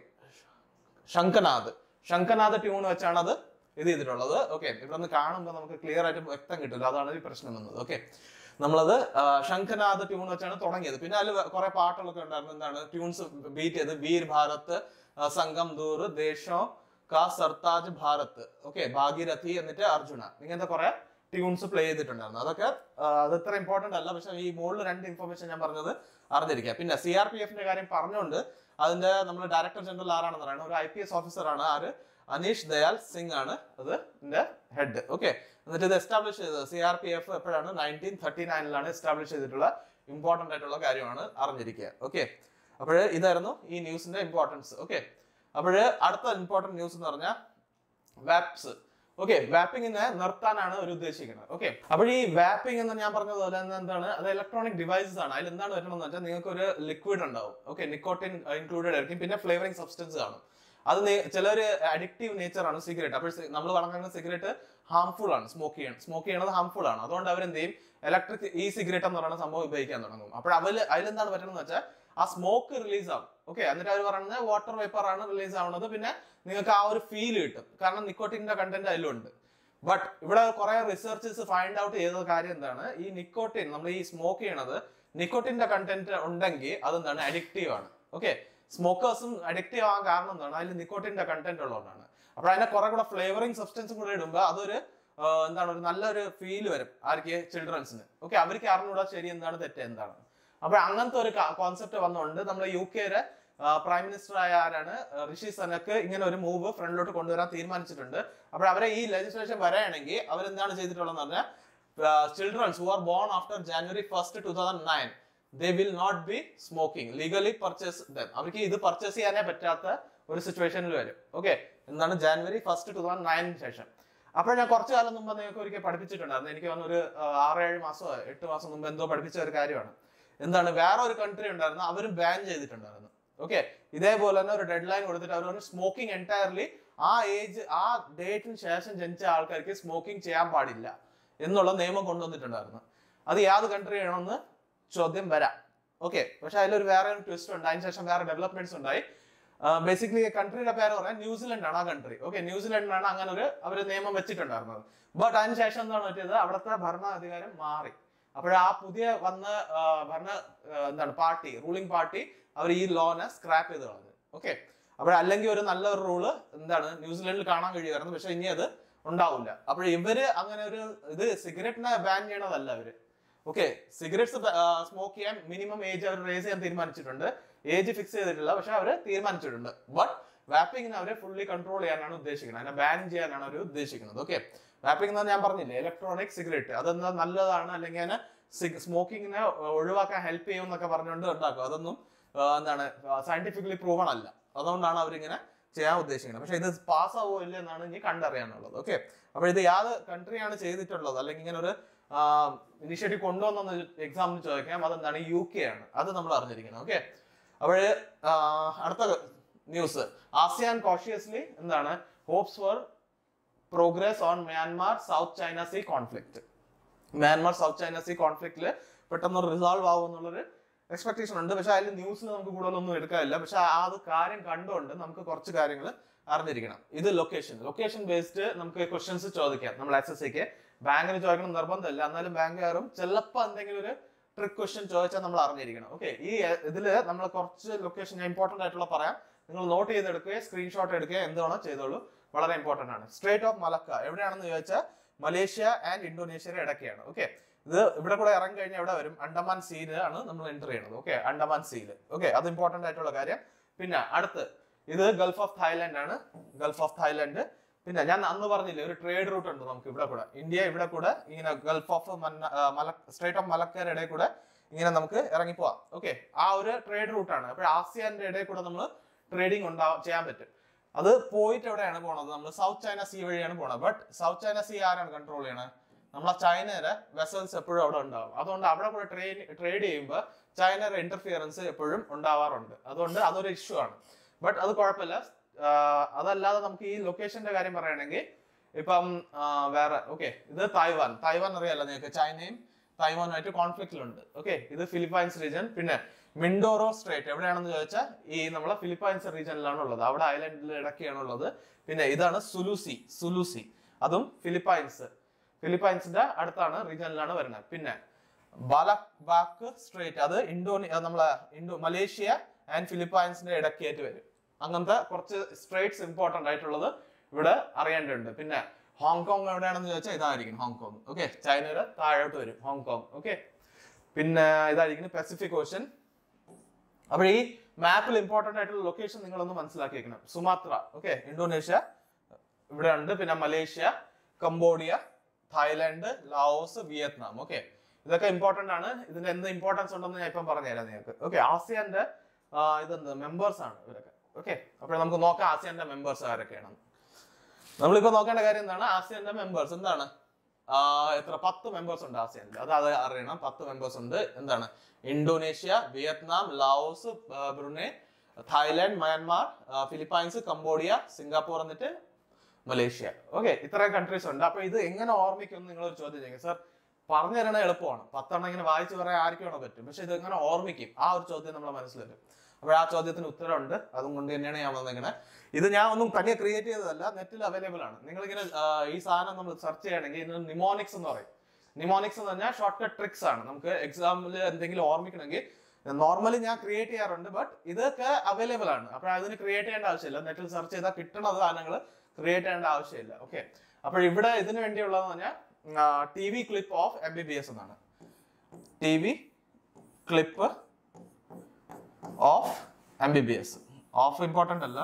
Shankhnaad Shankhnaad tune വെച്ചാണ് അത് ഇത് ചെയ്തിട്ടുള്ളത്. ഓക്കെ, ഇവിടെ നിന്ന് കാണുമ്പോൾ നമുക്ക് ക്ലിയർ ആയിട്ട് വ്യക്തം കിട്ടില്ല, അതാണ് ഈ പ്രശ്നം വന്നത്. ഓക്കെ, നമ്മളത് ശംഖനാഥ് ട്യൂൺ വെച്ചാണ് തുടങ്ങിയത്. പിന്നെ അതിൽ കുറെ പാട്ടുകളൊക്കെ ഉണ്ടായിരുന്നു, എന്താണ് ട്യൂൺസ് ബീറ്റ് ചെയ്ത്, വീർ ഭാരത്, സംഗം ദൂർ, ദേശോ കാ സർതാജ് ഭാരത്, ഓക്കെ, ഭാഗീരഥി, എന്നിട്ട് അർജുന, ഇങ്ങനത്തെ കുറെ ട്യൂൺസ് പ്ലേ ചെയ്തിട്ടുണ്ടായിരുന്നു. അതൊക്കെ അത് ഇത്ര ഇമ്പോർട്ടന്റ് അല്ല, പക്ഷെ ഈ മുകളിൽ രണ്ട് ഇൻഫർമേഷൻ ഞാൻ പറഞ്ഞത് അറിഞ്ഞിരിക്കുക. പിന്നെ സി ആർ പി എഫിന്റെ കാര്യം പറഞ്ഞുകൊണ്ട് അതിന്റെ നമ്മൾ ഡയറക്ടർ ജനറൽ ആരാണെന്ന് പറയുന്നത് ഒരു ഐ പി എസ് ഓഫീസർ ആണ്, ആര്, അനീഷ് ദയാൽ സിംഗ് ആണ് അത് ഇതിന്റെ ഹെഡ്. ഓക്കെ, എന്നിട്ട് ഇത് എസ്റ്റാബ്ലിഷ് ചെയ്തത് സി ആർ പി എഫ് എപ്പോഴാണ്, നയൻറ്റീൻ തേർട്ടി നയനിലാണ് എസ്റ്റാബ്ലിഷ് ചെയ്തിട്ടുള്ള ഇമ്പോർട്ടന്റ് ആയിട്ടുള്ള കാര്യമാണ് അറിഞ്ഞിരിക്കുക. ഓക്കെ, അപ്പോൾ ഇതായിരുന്നു ഈ ന്യൂസിന്റെ ഇമ്പോർട്ടൻസ്. ഓക്കെ, അപ്പോൾ അടുത്ത ഇമ്പോർട്ടന്റ് ന്യൂസ് എന്ന് പറഞ്ഞാൽ വാപ്സ്. ഓക്കെ, വാപ്പിങ്ങിനെ നിർത്താനാണ് ഒരു ഉദ്ദേശിക്കുന്നത്. ഓക്കെ, അപ്പോൾ ഈ വാപ്പിംഗ് എന്ന് ഞാൻ പറഞ്ഞത് പോലെ എന്താണ്, അത് ഇലക്ട്രോണിക് ഡിവൈസസ് ആണ്. അതിൽ എന്താണ് വരണമെന്ന് വെച്ചാൽ നിങ്ങൾക്ക് ഒരു ലിക്വിഡ് ഉണ്ടാവും. ഓക്കെ, നിക്കോട്ടിൻ ഇൻക്ലൂഡഡ് ആയിരിക്കും, പിന്നെ ഫ്ലേവറിംഗ് സബ്സ്റ്റൻസ് കാണും. അത് ചിലർ അഡിക്റ്റീവ് നേച്ചർ ആണ് സിഗരറ്റ്. അപ്പോൾ നമ്മൾ പറഞ്ഞ സിഗരറ്റ് ഹാംഫുൾ ആണ്, സ്മോക്ക് ചെയ്യണം സ്മോക്ക് ചെയ്യണത് ഹാംഫുൾ ആണ്. അതുകൊണ്ട് അവരെന്ത് ചെയ്യും, ഇലക്ട്രിക് ഈ സിഗരറ്റ് എന്ന് പറയുന്ന സംഭവം ഉപയോഗിക്കാൻ തുടങ്ങും. അപ്പോൾ അവര് അതിലെന്താണ് പറ്റുന്നത് വെച്ചാൽ ആ സ്മോക്ക് റിലീസ് ആവും. ഓക്കെ, എന്നിട്ട് അവർ പറയുന്നത് വാട്ടർ വേപ്പർ ആണ് റിലീസ് ആവുന്നത്. പിന്നെ നിങ്ങൾക്ക് ആ ഒരു ഫീൽ കിട്ടും, കാരണം നിക്കോട്ടിന്റെ കണ്ടന്റ് അതിലുണ്ട്. ബട്ട് ഇവിടെ കുറെ റിസർച്ചേഴ്സ് ഫൈൻഡ് ഔട്ട് ചെയ്ത കാര്യം എന്താണ്, ഈ നിക്കോട്ടിൻ നമ്മൾ ഈ സ്മോക്ക് ചെയ്യണത് നിക്കോട്ടിന്റെ കണ്ടന്റ് ഉണ്ടെങ്കിൽ അതെന്താണ് അഡിക്റ്റീവ് ആണ്. ഓക്കെ, സ്മോക്കേഴ്സും അഡിക്റ്റീവ് ആവാൻ കാരണം എന്താണ്, അതിൽ നിക്കോട്ടിന്റെ കണ്ടന്റ് ഉള്ളതുകൊണ്ടാണ്. അപ്പോൾ അതിനെ കുറെ കൂടെ ഫ്ലേവറിംഗ് സബ്സ്റ്റൻസും കൂടെ ഇടുമ്പോൾ അതൊരു എന്താണ് ഒരു നല്ലൊരു ഫീൽ വരും ആർക്ക്, ചിൽഡ്രൻസിന്. ഓക്കെ, അവർക്ക് അറിഞ്ഞൂടാ ശരി എന്താണ് തെറ്റ് എന്താണ്. അപ്പോൾ അങ്ങനത്തെ ഒരു കോൺസെപ്റ്റ് വന്നുകൊണ്ട് നമ്മുടെ യു കെയുടെ പ്രൈം മിനിസ്റ്റർ ആയ ആരാണ്, ഋഷി സനക്ക് ഇങ്ങനെ ഒരു മൂവ് ഫ്രണ്ടിലോട്ട് കൊണ്ടുവരാൻ തീരുമാനിച്ചിട്ടുണ്ട്. അപ്പോൾ അവരെ ഈ ലെജിസ്ലേഷൻ വരികയാണെങ്കിൽ അവരെന്താണ് ചെയ്തിട്ടുള്ളതെന്ന് പറഞ്ഞാൽ children who are born after January first two thousand nine, they will not be smoking. Legally purchase them. അവർക്ക് ഇത് പർച്ചേസ് ചെയ്യാനേ പറ്റാത്ത ഒരു സിറ്റുവേഷനിൽ വരും. ഓക്കെ, എന്താണ് ജാനുവരി ഫസ്റ്റ് ടൂ തൗസൻഡ് നയനിന് ശേഷം. അപ്പോൾ ഞാൻ കുറച്ചു കാലം മുമ്പ് നിങ്ങൾക്ക് ഒരിക്കൽ പഠിപ്പിച്ചിട്ടുണ്ടായിരുന്നു. എനിക്ക് വന്നൊരു ആറേഴ് മാസമോ എട്ട് മാസം മുമ്പ് എന്തോ പഠിപ്പിച്ച ഒരു കാര്യമാണ്. എന്താണ്, വേറെ ഒരു കൺട്രി ഉണ്ടായിരുന്നു, അവരും ബാൻ ചെയ്തിട്ടുണ്ടായിരുന്നു. ഓക്കെ, ഇതേപോലെ തന്നെ ഒരു ഡെഡ് ലൈൻ കൊടുത്തിട്ട് അവർ സ്മോക്കിംഗ് എൻറ്റയർലി ആ ഏജ് ആ ഡേറ്റിന് ശേഷം ജനിച്ച ആൾക്കാർക്ക് സ്മോക്കിംഗ് ചെയ്യാൻ പാടില്ല എന്നുള്ള നിയമം കൊണ്ടുവന്നിട്ടുണ്ടായിരുന്നു. അത് ഏത് കൺട്രി ആണെന്ന് ചോദ്യം വരാം. ഓക്കെ, പക്ഷെ അതിലൊരു വേറെ ഒരു ട്വിസ്റ്റ് ഉണ്ട്. അതിന് ശേഷം വേറെ ഡെവലപ്മെന്റ്സ് ഉണ്ടായി. ബേസിക്കലി കൺട്രിയുടെ പേര് പറയാൻ ന്യൂസിലൻഡ് ആണ് ആ കൺട്രി. ഓക്കെ, ന്യൂസിലൻഡിനാണ് അങ്ങനെ ഒരു അവർ നിയമം വെച്ചിട്ടുണ്ടായിരുന്നത്. ബട്ട് അതിന് ശേഷം എന്താണ് പറ്റിയത്, അവിടുത്തെ ഭരണാധികാരം മാറി. അപ്പോൾ ആ പുതിയ വന്ന ഭരണ എന്താണ് പാർട്ടി റൂളിംഗ് പാർട്ടി അവർ ഈ ലോനെ സ്ക്രാപ്പ് ചെയ്ത് കളഞ്ഞു. ഓക്കെ, അപ്പോൾ അല്ലെങ്കിൽ ഒരു നല്ലൊരു റൂള് എന്താണ് ന്യൂസിലൻഡിൽ കാണാൻ കഴിയുമായിരുന്നു, പക്ഷെ ഇനി അത് ഉണ്ടാവില്ല. അപ്പോൾ ഇവര് അങ്ങനെ ഒരു ഇത് സിഗരറ്റിനെ ബാൻ ചെയ്യണതല്ല അവര്. ഓക്കെ, സിഗരറ്റ്സ് സ്മോക്ക് ചെയ്യാൻ മിനിമം ഏജ് അവർ റേസ് ചെയ്യാൻ തീരുമാനിച്ചിട്ടുണ്ട്. ഏജ് ഫിക്സ് ചെയ്തിട്ടില്ല, പക്ഷെ അവർ തീരുമാനിച്ചിട്ടുണ്ട്. ബട്ട് വാപ്പിങ്ങിനെ അവരെ ഫുള്ളി കൺട്രോൾ ചെയ്യാനാണ് ഉദ്ദേശിക്കുന്നത്, അതിനെ ബാൻ ചെയ്യാനാണ് അവർ ഉദ്ദേശിക്കുന്നത്. ഓക്കെ, വാപ്പിംഗ് എന്ന് ഞാൻ പറഞ്ഞില്ലേ, ഇലക്ട്രോണിക് സിഗരറ്റ്, അതെന്താ നല്ലതാണ് അല്ലെങ്കിൽ അതിനെ സ്മോക്കിങ്ങിനെ ഒഴിവാക്കാൻ ഹെൽപ്പ് ചെയ്യും എന്നൊക്കെ പറഞ്ഞുകൊണ്ട് ഉണ്ടാക്കും. അതൊന്നും എന്താണ് സയന്റിഫിക്കലി പ്രൂവൺ അല്ല. അതുകൊണ്ടാണ് അവരിങ്ങനെ ചെയ്യാൻ ഉദ്ദേശിക്കുന്നത്. പക്ഷെ ഇത് പാസ് ആവോ ഇല്ല എന്നാണ് ഇനി കണ്ടറിയാനുള്ളത്. ഓക്കെ, അപ്പോൾ ഇത് യാത് കൺട്രിയാണ് ചെയ്തിട്ടുള്ളത് അല്ലെങ്കിൽ ഇങ്ങനെ ഒരു ഇനിഷ്യേറ്റീവ് കൊണ്ടുവന്ന എക്സാമിന് ചോദിക്കാം, അതെന്താണ് യു കെ ആണ്. അത് നമ്മൾ അറിഞ്ഞിരിക്കണം. ഓക്കെ, അപ്പോൾ അടുത്ത ന്യൂസ്, ആസിയാൻ കോഷ്യസ്ലി എന്താണ് hopes for progress on Myanmar South China Sea conflict. Myanmar South China Sea കോൺഫ്ലിക്റ്റില് പെട്ടെന്ന് റിസോൾവ് ആവും എന്നുള്ളൊരു എക്സ്പെക്ടേഷൻ ഉണ്ട്. പക്ഷെ അതിൽ ന്യൂസിൽ നമുക്ക് കൂടുതലൊന്നും എടുക്കാനില്ല. പക്ഷെ ആ അത് കാര്യം കണ്ടുകൊണ്ട് നമുക്ക് കുറച്ച് കാര്യങ്ങൾ അറിഞ്ഞിരിക്കണം. ഇത് ലൊക്കേഷൻ ലൊക്കേഷൻ ബേസ്ഡ് നമുക്ക് ക്വസ്റ്റ്യൻസ് ചോദിക്കാം. നമ്മൾ എസ് എസ് സിക്ക് ബാങ്കിന് ചോദിക്കണം നിർബന്ധമില്ല, എന്നാലും ബാങ്കുകാരും ചിലപ്പോൾ എന്തെങ്കിലും ഒരു ട്രിക്ക് ക്വസ്റ്റ്യൻ ചോദിച്ചാൽ നമ്മൾ അറിഞ്ഞിരിക്കണം. ഓക്കെ, ഈ ഇതില് നമ്മൾ കുറച്ച് ലൊക്കേഷൻ ഇമ്പോർട്ടന്റ് ആയിട്ടുള്ള പറയാം, നിങ്ങൾ നോട്ട് ചെയ്തെടുക്കുകയോ സ്ക്രീൻഷോട്ട് എടുക്കുകയോ എന്താണോ ചെയ്തോളൂ, വളരെ ഇമ്പോർട്ടന്റ് ആണ്. സ്ട്രേറ്റ് ഓഫ് മലക്ക എവിടെയാണെന്ന് ചോദിച്ചാൽ മലേഷ്യ ആൻഡ് ഇന്തോനേഷ്യയുടെ ഇടയ്ക്കാണ്. ഓക്കെ, ഇത് ഇവിടെ കൂടെ ഇറങ്ങി കഴിഞ്ഞാൽ എവിടെ വരും, അണ്ടമാൻ സീല് ആണ് നമ്മൾ എൻ്റർ ചെയ്യണത്. ഓക്കെ, അണ്ടമാൻ സീല്. ഓക്കെ, അത് ഇമ്പോർട്ടന്റ് ആയിട്ടുള്ള കാര്യം. പിന്നെ അടുത്ത് ഇത് ഗൾഫ് ഓഫ് തായ്ലാൻഡ് ആണ്, ഗൾഫ് ഓഫ് തായ്ലാൻഡ്. പിന്നെ ഞാൻ അന്ന് പറഞ്ഞില്ലേ ഒരു ട്രേഡ് റൂട്ട് ഉണ്ട് നമുക്ക് ഇവിടെ കൂടെ, ഇന്ത്യ ഇവിടെ കൂടെ ഇങ്ങനെ ഗൾഫ് ഓഫ് മല സ്ട്രേറ്റ് ഓഫ് മലക്കയുടെ ഇടയിൽ കൂടെ ഇങ്ങനെ നമുക്ക് ഇറങ്ങിപ്പോവാം. ഓക്കെ, ആ ഒരു ട്രേഡ് റൂട്ടാണ്. അപ്പോൾ ആസിയാന്റെ ഇടയിൽ കൂടെ നമ്മൾ ട്രേഡിങ് ഉണ്ടാവും ചെയ്യാൻ പറ്റും. അത് പോയിട്ട് എവിടെയാണ് പോണത്, നമ്മൾ സൗത്ത് ചൈന സീ വഴിയാണ് പോണത്. ബട്ട് സൗത്ത് ചൈന സീ ആരാണ് കൺട്രോൾ ചെയ്യണത്, നമ്മളെ ചൈനയുടെ വെസൽസ് എപ്പോഴും അവിടെ ഉണ്ടാവും. അതുകൊണ്ട് അവിടെ കൂടെ ട്രേഡ് ട്രേഡ് ചെയ്യുമ്പോൾ ചൈനയുടെ ഇന്റർഫിയറൻസ് എപ്പോഴും ഉണ്ടാവാറുണ്ട്. അതുകൊണ്ട് അതൊരു ഇഷ്യൂ ആണ്. ബട്ട് അത് കുഴപ്പമില്ല. അതല്ലാതെ നമുക്ക് ഈ ലൊക്കേഷന്റെ കാര്യം പറയുകയാണെങ്കിൽ ഇപ്പം വേറെ ഓക്കെ, ഇത് തായ്വാൻ. തായ്വാൻ അറിയാലോ നിങ്ങൾക്ക്, ചൈനയും തായ്വാനുമായിട്ട് കോൺഫ്ലിക്റ്റിലുണ്ട്. ഓക്കെ, ഇത് ഫിലിപ്പൈൻസ് റീജിയൻ. പിന്നെ മിൻഡോറോ സ്ട്രേറ്റ് എവിടെയാണെന്ന് ചോദിച്ചാൽ ഈ നമ്മളെ ഫിലിപ്പൈൻസ് റീജിയനിലാണ് ഉള്ളത്, അവിടെ ഐലൻഡിൽ ഇടയ്ക്കാണ് ഉള്ളത്. പിന്നെ ഇതാണ് സുലൂസി, സുലൂസി അതും ഫിലിപ്പൈൻസ് ഫിലിപ്പൈൻസിന്റെ അടുത്താണ് റീജിയനിലാണ് വരുന്നത്. പിന്നെ ബാലക്ബാക്ക് സ്ട്രേറ്റ് അത് ഇന്തോനേ നമ്മളെ ഇൻഡോ മലേഷ്യ ആൻഡ് ഫിലിപ്പൈൻസിന്റെ ഇടയ്ക്കായിട്ട് വരും. അങ്ങനത്തെ കുറച്ച് സ്ട്രേറ്റ്സ് ഇമ്പോർട്ടന്റ് ആയിട്ടുള്ളത് ഇവിടെ അറിയേണ്ടതുണ്ട്. പിന്നെ ഹോങ്കോങ് എവിടെയാണെന്ന് ചോദിച്ചാൽ ഇതായിരിക്കും ഹോങ്കോങ്. ഓക്കെ, ചൈനയുടെ താഴോട്ട് വരും ഹോങ്കോങ്. ഓക്കെ, പിന്നെ ഇതായിരിക്കും പസഫിക് ഓഷ്യൻ. അപ്പോൾ ഈ മാപ്പിൽ ഇമ്പോർട്ടന്റ് ആയിട്ടുള്ള ലൊക്കേഷൻ നിങ്ങളൊന്ന് മനസ്സിലാക്കി വെക്കണം. സുമാത്ര, ഓക്കെ, ഇന്തോനേഷ്യ ഇവിടെ ഉണ്ട്. പിന്നെ Malaysia, Cambodia, Thailand, Laos, Vietnam. Okay, ഇതൊക്കെ ഇമ്പോർട്ടന്റ് ആണ്. ഇതിന്റെ എന്ത് ഇമ്പോർട്ടൻസ് ഉണ്ടെന്ന് ഞാൻ ഇപ്പം പറഞ്ഞുതരാം നിങ്ങൾക്ക്. ഓക്കെ, ആസിയാന്റെ ഇതെന്ത് മെമ്പേഴ്സ് ആണ് ഇവരൊക്കെ. ഓക്കെ, അപ്പോൾ നമുക്ക് നോക്കാം ആസിയാന്റെ മെമ്പേഴ്സ് ആരൊക്കെയാണ്. നമ്മളിപ്പോ നോക്കേണ്ട കാര്യം എന്താണ്, ആസിയാന്റെ മെമ്പേഴ്സ് എന്താണ്, എത്ര പത്ത് മെമ്പേഴ്സ് ഉണ്ട് ആസിയാനിൽ. അത് അത് അറിയണം. പത്ത് മെമ്പേഴ്സ് ഉണ്ട്. എന്താണ്, Indonesia, Vietnam, Laos, Brunei, Thailand, Myanmar, Philippines, Cambodia, Singapore എന്നിട്ട് മലേഷ്യ. ഓക്കെ, ഇത്രയും കൺട്രീസ് ഉണ്ട്. അപ്പൊ ഇത് എങ്ങനെ ഓർമ്മിക്കും നിങ്ങളൊരു ചോദ്യം ചെയ്യും. സർ പറഞ്ഞു തരണ എളുപ്പമാണ്, പത്തെണ്ണം ഇങ്ങനെ വായിച്ചു പറയാൻ ആർക്കാണോ പറ്റും, പക്ഷെ ഇത് എങ്ങനെ ഓർമ്മിക്കും, ആ ഒരു ചോദ്യം നമ്മളെ മനസ്സിൽ വരും. അപ്പോൾ ആ ചോദ്യത്തിന് ഉത്തരമുണ്ട്, അതും കൊണ്ട് തന്നെയാണ് ഞാൻ വന്നിങ്ങനെ. ഇത് ഞാൻ ഒന്നും തനിയെ ക്രിയേറ്റ് ചെയ്തതല്ല, നെറ്റിൽ അവൈലബിൾ ആണ്. നിങ്ങളിങ്ങനെ ഈ സാധനം നമ്മൾ സെർച്ച് ചെയ്യണമെങ്കിൽ ഇതിന് നിമോണിക്സ് എന്ന് പറയും. നിമോണിക്സ് എന്ന് പറഞ്ഞാൽ ഷോർട്ട് കട്ട് ട്രിക്സ് ആണ്. നമുക്ക് എക്സാമിൽ എന്തെങ്കിലും ഓർമ്മിക്കണമെങ്കിൽ നോർമലി ഞാൻ ക്രിയേറ്റ് ചെയ്യാറുണ്ട്, ബട്ട് ഇതൊക്കെ അവൈലബിൾ ആണ്. അപ്പോൾ അതിന് ക്രിയേറ്റ് ചെയ്യേണ്ട ആവശ്യമില്ല, നെറ്റിൽ സെർച്ച് ചെയ്താൽ കിട്ടുന്ന സാധനങ്ങൾ ക്രിയേറ്റ് ചെയ്യേണ്ട ആവശ്യമില്ല. ഓക്കെ, അപ്പോൾ ഇവിടെ ഇതിന് വേണ്ടിയുള്ളതെന്ന് പറഞ്ഞാൽ T V clip of M B B S എന്നാണ്. T V clip of M B B S. Of important അല്ല,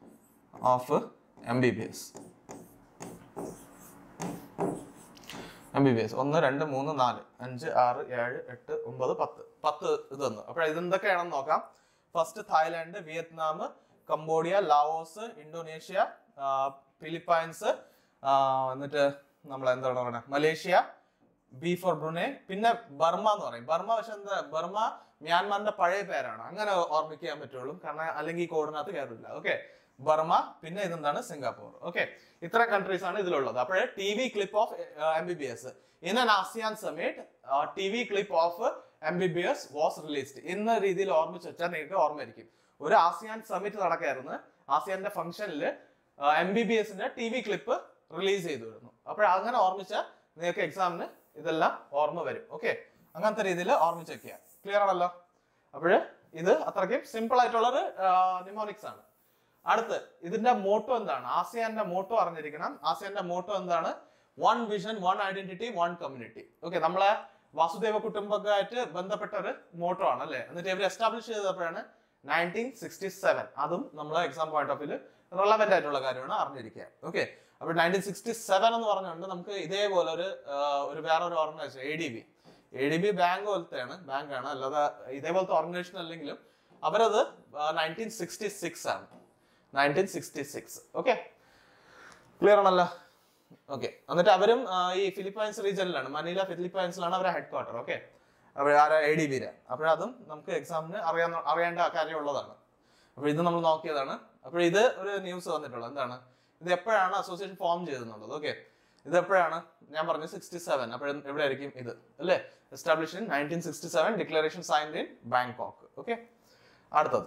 of M B B S. M B B S ഒന്ന് രണ്ട് മൂന്ന് നാല് അഞ്ച് ആറ് ഏഴ് എട്ട് ഒമ്പത് പത്ത് പത്ത് ഇത് തന്നു. അപ്പോൾ ഇതെന്തൊക്കെയാണെന്ന് നോക്കാം. First Thailand, Vietnam, Cambodia, Laos, Indonesia, Philippines, എന്നിട്ട് നമ്മൾ എന്താണ് പറയുക മലേഷ്യ, ബി ഫോർ ബ്രുണൈ, പിന്നെ ബർമ എന്ന് പറയും. ബർമ പക്ഷെ എന്താ ബർമ മ്യാൻമാറിന്റെ പഴയ പേരാണ്, അങ്ങനെ ഓർമ്മിക്കാൻ പറ്റുള്ളൂ, കാരണം അല്ലെങ്കിൽ ഈ കോഡിനകത്ത് കയറില്ല. ഓക്കെ, ബർമ, പിന്നെ ഇതെന്താണ് സിംഗപ്പൂർ. ഓക്കെ, ഇത്രയും കൺട്രീസ് ആണ് ഇതിലുള്ളത്. അപ്പോഴേ T V clip of M B B S in an ASEAN summit T V clip of M B B S was released എന്ന രീതിയിൽ ഓർമ്മിച്ച് വെച്ചാൽ നിങ്ങൾക്ക് ഓർമ്മയായിരിക്കും. ഒരു ആസിയാൻ സമിറ്റ് നടക്കായിരുന്നു, ആസിയാന്റെ ഫംഗ്ഷനിൽ എം ബി ബി എസിന്റെ ടി വി ക്ലിപ്പ് റിലീസ് ചെയ്തു വരുന്നു. അപ്പോൾ അങ്ങനെ ഓർമ്മിച്ചാൽ നിങ്ങൾക്ക് എക്സാമിന് ഇതെല്ലാം ഓർമ്മ വരും. ഓക്കെ, അങ്ങനത്തെ രീതിയിൽ ഓർമ്മിച്ച് വെക്കുക. ക്ലിയർ ആണല്ലോ? അപ്പോഴ് ഇത് അത്രയ്ക്കും സിമ്പിൾ ആയിട്ടുള്ളൊരു ന്യൂമോണിക്സ് ആണ്. അടുത്ത് ഇതിന്റെ മോട്ടോ എന്താണ്? ആസിയാന്റെ മോട്ടോ അറിഞ്ഞിരിക്കണം. ആസിയാന്റെ മോട്ടോ എന്താണ്? One vision, one identity, one community. Okay, നമ്മളെ വാസുദേവ കുടുംബമായിട്ട് ബന്ധപ്പെട്ട ഒരു മോട്ടോ ആണ് അല്ലെ. എന്നിട്ട് ഇവർ എസ്റ്റാബ്ലിഷ് ചെയ്തപ്പോഴാണ് നയൻറ്റീൻ സിക്സ്റ്റി സെവൻ. അതും നമ്മളെ exam point of view relevant ആയിട്ടുള്ള കാര്യമാണ് അറിഞ്ഞിരിക്കുക. ഓക്കെ, അപ്പൊ നയൻറ്റീൻ സിക്സ്റ്റി സെവൻ എന്ന് പറഞ്ഞുകൊണ്ട് നമുക്ക് ഇതേപോലെ ഒരു ഒരു വേറെ ഒരു organization A D B A D B bank പോലത്തെയാണ്, ബാങ്കാണ്, അല്ലാതെ ഇതേപോലത്തെ ഓർഗനൈസേഷൻ അല്ലെങ്കിലും അവരത് നയൻറ്റീൻ സിക്സ്റ്റി സിക്സ് ആണ്. Nineteen sixty six. Okay, clear ആണല്ലോ? ഓക്കെ, എന്നിട്ട് അവരും ഈ ഫിലിപ്പൈൻസ് റീജിയനിലാണ്, മനീല ഫിലിപ്പൈൻസിലാണ് അവരുടെ ഹെഡ് ക്വാർട്ടർ. ഓക്കെ, അപ്പോൾ ആരാ എ ഡി ബിയുടെ. അപ്പോഴതും നമുക്ക് എക്സാമിന് അറിയാൻ അറിയേണ്ട കാര്യമുള്ളതാണ്. അപ്പോൾ ഇത് നമ്മൾ നോക്കിയതാണ്. അപ്പോൾ ഇത് ഒരു ന്യൂസ് വന്നിട്ടുള്ളത് എന്താണ്? ഇത് എപ്പോഴാണ് അസോസിയേഷൻ ഫോം ചെയ്തെന്നുള്ളത്. ഓക്കെ, ഇത് എപ്പോഴാണ് ഞാൻ പറഞ്ഞു സിക്സ്റ്റി സെവൻ. അപ്പോൾ എവിടെയായിരിക്കും ഇത് അല്ലേ? Establish in nineteen sixty seven, declaration signed in Bangkok. Okay, അടുത്തത്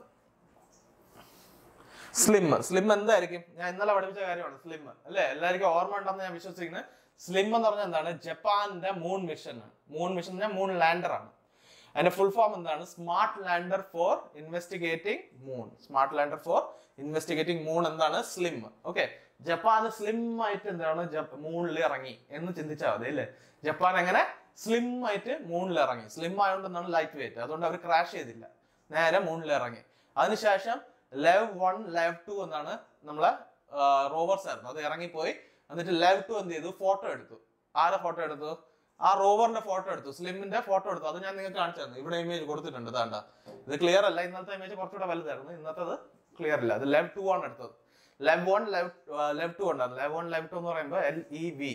സ്ലിം. സ്ലിം എന്തായിരിക്കും? ഞാൻ ഇന്നലെ പഠിപ്പിച്ച കാര്യമാണ് സ്ലിം അല്ലെ. എല്ലാവർക്കും ഓർമ്മ ഉണ്ടെന്ന് ഞാൻ വിശ്വസിക്കുന്നത്. സ്ലിം എന്ന് പറഞ്ഞാൽ എന്താണ്? ജപ്പാന്റെ മൂൺ മിഷൻ ആണ്. മൂൺ മിഷൻ മൂൺ ലാൻഡർ ആണ്. അതിന്റെ ഫുൾ ഫോം എന്താണ്? Smart lander for investigating moon. Smart lander for investigating moon എന്താണ്? സ്ലിം. ഓക്കെ, ജപ്പാന് സ്ലിം ആയിട്ട് എന്താണ് മൂണിൽ ഇറങ്ങി എന്ന് ചിന്തിച്ചാൽ മതി അല്ലേ. ജപ്പാൻ എങ്ങനെ സ്ലിം ആയിട്ട് മൂണിൽ ഇറങ്ങി? സ്ലിം ആയതുകൊണ്ട് എന്താണ്? ലൈറ്റ് വെയിറ്റ്, അതുകൊണ്ട് അവർ ക്രാഷ് ചെയ്തില്ല, നേരെ മൂണിൽ ഇറങ്ങി. അതിനുശേഷം ലെവ് വൺ ലെവ് ടു എന്നാണ് നമ്മളെ റോവേഴ്സ് ആയിരുന്നു, അത് ഇറങ്ങിപ്പോയി. എന്നിട്ട് ലെവ് ടു എന്ത് ചെയ്തു? ഫോട്ടോ എടുത്തു. ആരെ ഫോട്ടോ എടുത്തു? ആ റോവറിന്റെ ഫോട്ടോ എടുത്തു, സ്ലിമിന്റെ ഫോട്ടോ എടുത്തു. അത് ഞാൻ നിങ്ങൾക്ക് കാണിച്ചു തന്നു. ഇവിടെ ഇമേജ് കൊടുത്തിട്ടുണ്ട്, താണ്ട. ഇത് ക്ലിയർ അല്ല, ഇന്നത്തെ ഇമേജ് കുറച്ചുകൂടെ വലുതായിരുന്നു, ഇന്നത്തേത് ക്ലിയർ ഇല്ല. അത് ലെവ് ടു ആണ് എടുത്തത്. ലെവ് വൺ ലെവ് ലെവ് ടു ഉണ്ടായിരുന്നു. ലെവ് വൺ ലെവ് ടു എന്ന് പറയുമ്പോൾ L E V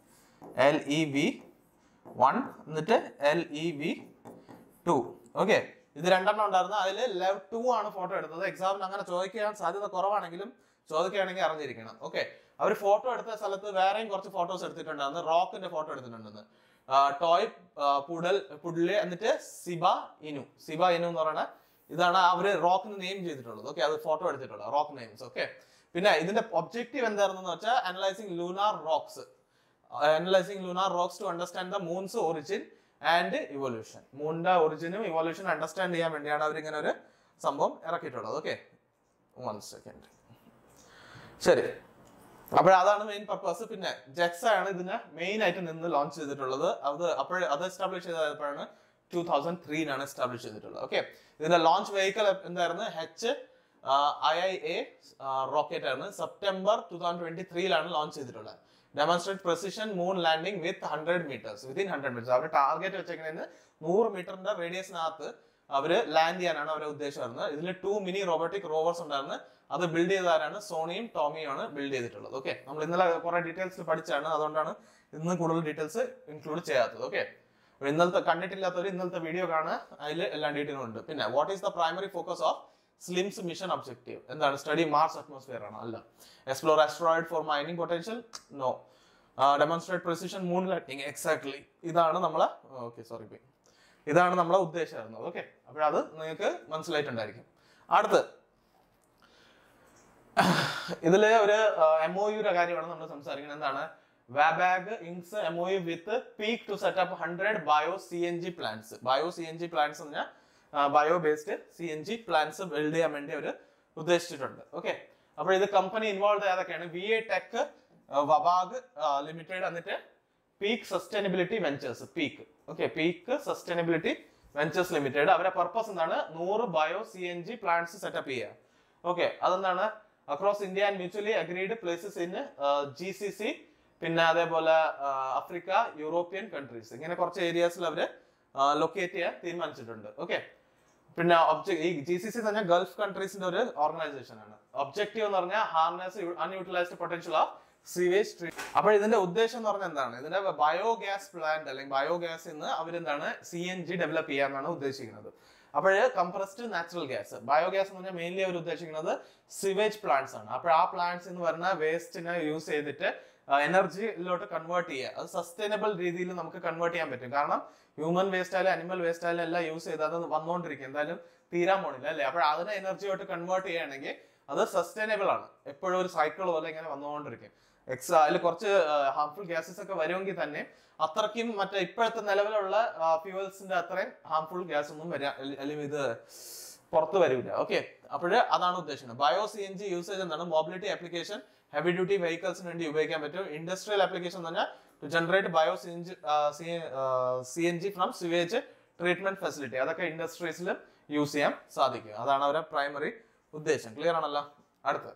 L E V one എന്നിട്ട് L E V two. Okay, ഇത് രണ്ടെണ്ണം ഉണ്ടായിരുന്നു. അതിൽ ലെവ് ടു ആണ് ഫോട്ടോ എടുത്തത്. എക്സാമിന് അങ്ങനെ ചോദിക്കാൻ സാധ്യത കുറവാണെങ്കിലും ചോദിക്കുകയാണെങ്കിൽ അറിഞ്ഞിരിക്കണം. ഓക്കെ, അവർ ഫോട്ടോ എടുത്ത സ്ഥലത്ത് വേറെയും കുറച്ച് ഫോട്ടോസ് എടുത്തിട്ടുണ്ടായിരുന്നു. റോക്കിന്റെ ഫോട്ടോ എടുത്തിട്ടുണ്ടെന്ന്. ടോയ് പുഡൽ പുഡല് എന്നിട്ട് സിബ ഇനു സിബ ഇനു എന്ന് പറയുന്ന ഇതാണ് അവര് റോക്കിന് നെയിം ചെയ്തിട്ടുള്ളത്. ഓക്കെ, അത് ഫോട്ടോ എടുത്തിട്ടുള്ളത് റോക്ക് നെയിംസ്. ഓക്കെ, പിന്നെ ഇതിന്റെ ഒബ്ജക്റ്റീവ് എന്തായിരുന്നെന്ന് വെച്ചാൽ analysing lunar rocks analysing lunar rocks to understand the moon's origin and evolution. മൂണിന്റെ ഒറിജിനും ഇവല്യൂഷനും അണ്ടർസ്റ്റാൻഡ് ചെയ്യാൻ വേണ്ടിയാണ് അവരിങ്ങനെ ഒരു സംഭവം ഇറക്കിയിട്ടുള്ളത്. Okay, one second. ശരി, അപ്പോൾ അതാണ് മെയിൻ പർപ്പസ്. പിന്നെ ജെക്സ ആണ് ഇതിനെ മെയിൻ ആയിട്ട് നിന്ന് ലോഞ്ച് ചെയ്തിട്ടുള്ളത്. അത് അപ്പോഴേ അത് എസ്റ്റാബ്ലിഷ് ചെയ്തപ്പോഴാണ് ടൂ തൗസൻഡ് ത്രീയിലാണ് എസ്റ്റാബ്ലിഷ് ചെയ്തിട്ടുള്ളത്. ഓക്കെ, ഇതിന്റെ ലോഞ്ച് വെഹിക്കിൾ എന്തായിരുന്നു? H I I A rocket ആണ്. സെപ്റ്റംബർ ടൂ തൗസൻഡ് ട്വന്റി ത്രീയിലാണ് ലോഞ്ച് ചെയ്തിട്ടുള്ളത്. Demonstrate precision moon landing with hundred metres within hundred metres. അവർ ടാർഗറ്റ് വെച്ചേക്കുന്നതിന് നൂറ് മീറ്ററിന്റെ റേഡിയസിനകത്ത് അവര് ലാൻഡ് ചെയ്യാനാണ് അവരുടെ ഉദ്ദേശം വരുന്നത്. ഇതിൽ ടു മിനി റോബോട്ടിക് റോവേഴ്സ് ഉണ്ടായിരുന്നു. അത് ബിൽഡ് ചെയ്തതാരാണ്? സോണിയും ടോമിയും ആണ് ബിൽഡ് ചെയ്തിട്ടുള്ളത്. ഓക്കെ, നമ്മൾ ഇന്നലെ കുറെ ഡീറ്റെയിൽസ് പഠിച്ചാണ്, അതുകൊണ്ടാണ് ഇന്ന് കൂടുതൽ ഡീറ്റെയിൽസ് ഇൻക്ലൂഡ് ചെയ്യാത്തത്. ഓക്കെ, ഇന്നലത്തെ കണ്ടിട്ടില്ലാത്തവർ ഇന്നലത്തെ വീഡിയോ കാണുക, അതിൽ എല്ലാ ഡീറ്റെയിലും ഉണ്ട്. പിന്നെ what is the primary focus of SLIM's mission objective എന്താണ്? സ്റ്റഡി മാർസ് അറ്റ്മോസ്ഫിയർ ആണ്? അല്ല. Explore asteroid for mining potential? No. Demonstrate precision moon landing? Exactly. ഇതാണ് നമ്മളെ ഓക്കെ സോറി ഇതാണ് നമ്മളെ ഉദ്ദേശമായിരുന്നത്. ഓക്കെ, അപ്പോഴത് നിങ്ങൾക്ക് മനസ്സിലായിട്ടുണ്ടായിരിക്കും. അടുത്ത് ഇതില് ഒരു എം ഒ യുടെ കാര്യമാണ് നമ്മൾ സംസാരിക്കുന്നത്. എന്താണ്? Wabag inks M O U with Peak to set up hundred bio C N G plants. Bio C N G plants എന്ന് പറഞ്ഞാൽ bio based C N G plants build ചെയ്യാൻ വേണ്ടി അവർ ഉദ്ദേശിച്ചിട്ടുണ്ട്. ഓക്കെ, അപ്പോൾ ഇത് കമ്പനി ഇൻവോൾവ് ഏതൊക്കെയാണ്? V A Tech, Wabag Limited, എന്നിട്ട് Peak Sustainability Ventures. Peak okay Peak Sustainability Ventures Limited. അവരുടെ പർപ്പസ് എന്താണ്? നൂറ് bio C N G plants setup ചെയ്യുക. ഓക്കെ, അതെന്താണ്? Across India and mutually agreed places in G C C പിന്നെ അതേപോലെ ആഫ്രിക്ക, യൂറോപ്യൻ കൺട്രീസ്, ഇങ്ങനെ കുറച്ച് ഏരിയാസിൽ അവര് ലൊക്കേറ്റ് ചെയ്യാൻ തീരുമാനിച്ചിട്ടുണ്ട്. ഓക്കെ, പിന്നെ ഒബ്ജക്ട് ഈ ജി സി സി തന്നെ ഗൾഫ് കൺട്രീസിന്റെ ഒരു ഓർഗനൈസേഷൻ ആണ്. ഒബ്ജക്റ്റീവ് എന്ന് പറഞ്ഞാൽ harness unutilised potential of sewage treat. അപ്പോൾ ഇതിന്റെ ഉദ്ദേശം എന്ന് പറഞ്ഞാൽ എന്താണ്? ഇതിന്റെ ബയോഗ്യാസ് പ്ലാന്റ് അല്ലെങ്കിൽ ബയോഗ്യാസ് എന്ന് അവരെന്താണ് സി എൻ ജി ഡെവലപ്പ് ചെയ്യാന്നാണ് ഉദ്ദേശിക്കുന്നത്. അപ്പോൾ കംപ്രസ്ഡ് നാച്ചുറൽ ഗ്യാസ്, ബയോഗ്യാസ് എന്ന് പറഞ്ഞാൽ മെയിൻലി അവർ ഉദ്ദേശിക്കുന്നത് സിവേജ് പ്ലാന്റ്സ് ആണ്. അപ്പോൾ ആ പ്ലാന്റ്സ് എന്ന് പറഞ്ഞ വേസ്റ്റിനെ യൂസ് ചെയ്തിട്ട് എനർജിയിലോട്ട് കൺവേർട്ട് ചെയ്യുക. അത് സസ്റ്റൈനബിൾ രീതിയിൽ നമുക്ക് കൺവേർട്ട് ചെയ്യാൻ പറ്റും. കാരണം ഹ്യൂമൻ വേസ്റ്റ് ആയാലും അനിമൽ വേസ്റ്റ് ആയാലും എല്ലാം യൂസ് ചെയ്ത് അത് വന്നുകൊണ്ടിരിക്കും, എന്തായാലും തീരാൻ പോണില്ല അല്ലേ? അപ്പോൾ അതിനെ എനർജിയോട്ട് കൺവേർട്ട് ചെയ്യുകയാണെങ്കിൽ അത് സസ്റ്റൈനബിൾ ആണ്, എപ്പോഴും ഒരു സൈക്കിൾ പോലെ ഇങ്ങനെ വന്നുകൊണ്ടിരിക്കും. എക്സ് അതിൽ കുറച്ച് ഹാർംഫുൾ ഗ്യാസസ് ഒക്കെ വരുമെങ്കിൽ തന്നെ അത്രയ്ക്കും മറ്റേ ഇപ്പോഴത്തെ നിലവിലുള്ള ഫ്യൂവൽസിന്റെ അത്രയും ഹാർംഫുൾ ഗ്യാസ് ഒന്നും വരാ അല്ലെങ്കിൽ ഇത് പുറത്ത് വരില്ല. ഓക്കെ, അപ്പോൾ അതാണ് ഉദ്ദേശിക്കുന്നത്. Bio C N G usage എന്താണ്? മൊബിലിറ്റി ആപ്ലിക്കേഷൻ, ഹെവി ഡ്യൂട്ടി വെഹിക്കിൾസിന് വേണ്ടി ഉപയോഗിക്കാൻ പറ്റും. ഇൻഡസ്ട്രിയൽ ആപ്ലിക്കേഷൻ എന്ന് പറഞ്ഞാൽ to generate bio C N G C N G from sewage treatment facility, അതൊക്കെ ഇൻഡസ്ട്രീസിലും യൂസ് ചെയ്യാൻ സാധിക്കും. അതാണ് അവരുടെ പ്രൈമറി ഉദ്ദേശം. ക്ലിയർ ആണല്ലോ? അടുത്ത്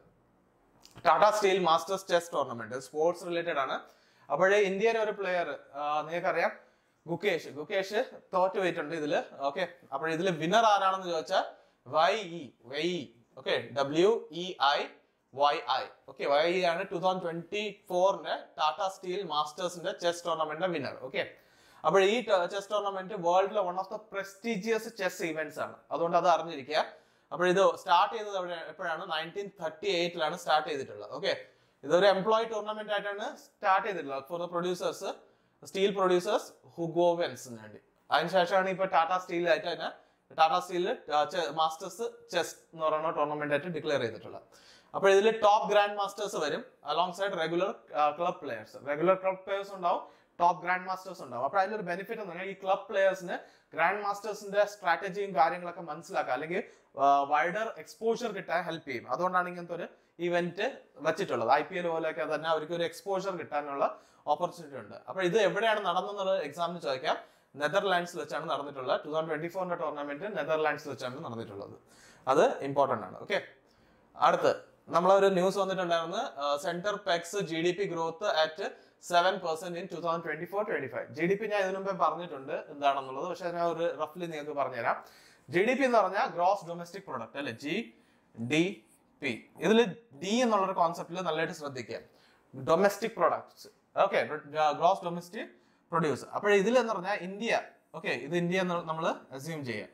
Tata Steel Masters chess tournament, sports related ആണ്. അപ്പോഴേ ഇന്ത്യയിലെ ഒരു പ്ലെയർ നിങ്ങൾക്കറിയാം, ഗുകേഷ് ഗുകേഷ് തോറ്റു പോയിട്ടുണ്ട് ഇതില്. ഓക്കെ, അപ്പോൾ ഇതില് വിന്നർ ആരാണെന്ന് ചോദിച്ചാൽ Wei Yi Wei Yi okay W E I Y I okay Wei Yi ആണ് ടൂ തൗസൻഡ് ട്വന്റി ഫോറിന്റെ ടാറ്റ സ്റ്റീൽ മാസ്റ്റേഴ്സിന്റെ ചെസ് ടൂർണമെന്റിന്റെ വിന്നർ. ഓക്കെ, അപ്പോൾ ഈ ചെസ് ടൂർണമെന്റ് വേൾഡിലെ one of the prestigious chess events ആണ്, അതുകൊണ്ട് അത് അറിഞ്ഞിരിക്കുക. അപ്പോൾ ഇത് സ്റ്റാർട്ട് ചെയ്തത് എവിടെ എപ്പോഴാണ്? നയൻറ്റീൻ തേർട്ടി എയ്റ്റിലാണ് സ്റ്റാർട്ട് ചെയ്തിട്ടുള്ളത്. ഓക്കെ, ഇതൊരു എംപ്ലോയി ടൂർണമെന്റ് ആയിട്ടാണ് സ്റ്റാർട്ട് ചെയ്തിട്ടുള്ളത് for the producers, steel producers ഹുഗോവൻസിന് വേണ്ടി. അതിനുശേഷമാണ് ഇപ്പൊ ടാറ്റ സ്റ്റീലായിട്ട് തന്നെ ടാറ്റ സ്റ്റീൽ മാസ്റ്റേഴ്സ് ചെസ് എന്ന് പറയുന്ന ടൂർണമെന്റ് ആയിട്ട് ഡിക്ലെയർ ചെയ്തിട്ടുള്ളത്. അപ്പോൾ ഇതിൽ ടോപ്പ് ഗ്രാൻഡ് മാസ്റ്റേഴ്സ് വരും alongside regular club players. Regular club players ഉണ്ടാവും, ടോപ്പ് ഗ്രാൻഡ് മാസ്റ്റേഴ്സ് ഉണ്ടാവും. അപ്പോൾ അതിലൊരു ബെനിഫിറ്റ് എന്ന് പറഞ്ഞാൽ ഈ ക്ലബ് പ്ലെയേഴ്സിന് ഗ്രാൻഡ് മാസ്റ്റേഴ്സിന്റെ സ്ട്രാറ്റജിയും കാര്യങ്ങളൊക്കെ മനസ്സിലാക്കുക, അല്ലെങ്കിൽ വൈഡർ എക്സ്പോഷർ കിട്ടാൻ ഹെൽപ്പ് ചെയ്യും. അതുകൊണ്ടാണ് ഇങ്ങനത്തെ ഒരു ഇവന്റ് വെച്ചിട്ടുള്ളത്. ഐ പി എൽ പോലെയൊക്കെ തന്നെ അവർക്ക് ഒരു എക്സ്പോഷർ കിട്ടാനുള്ള ഓപ്പർച്യൂണിറ്റി ഉണ്ട്. അപ്പോൾ ഇത് എവിടെയാണ് നടന്നെന്നുള്ള എക്സാമിന് ചോദിക്കാം. നെതർലാൻഡ്സിൽ വെച്ചാണ് നടന്നിട്ടുള്ളത്. ടൂ തൗസൻഡ് ട്വന്റി ഫോറിന്റെ ടൂർണമെന്റ് നെതർലാൻഡ്സിൽ വെച്ചാണ് നടന്നിട്ടുള്ളത്. അത് ഇമ്പോർട്ടന്റ് ആണ്. ഓക്കെ, അടുത്ത് നമ്മളൊരു ന്യൂസ് വന്നിട്ടുണ്ടായിരുന്നു, centre pegs G D P growth at seven percent in two thousand twenty four twenty five. G D P ഞാൻ ഇതിനു മുമ്പേ പറഞ്ഞിട്ടുണ്ട് എന്താണെന്നുള്ളത്, പക്ഷെ ഞാൻ ഒരു റഫ്ലി നിങ്ങൾക്ക് പറഞ്ഞുതരാം. ജി ഡി പി എന്ന് പറഞ്ഞാൽ ഗ്രോസ് ഡൊമസ്റ്റിക് പ്രൊഡക്റ്റ് അല്ലെ, ജി ഡി പി. ഇതിൽ ഡി എന്നുള്ളൊരു കോൺസെപ്റ്റിൽ നല്ലതായിട്ട് ശ്രദ്ധിക്കുക. Domestic products, okay, gross domestic produce. അപ്പോൾ ഇതിൽ എന്ന് പറഞ്ഞാൽ ഇന്ത്യ, ഓക്കെ, ഇത് ഇന്ത്യ എന്ന് നമ്മൾ അസ്യൂം ചെയ്യാം.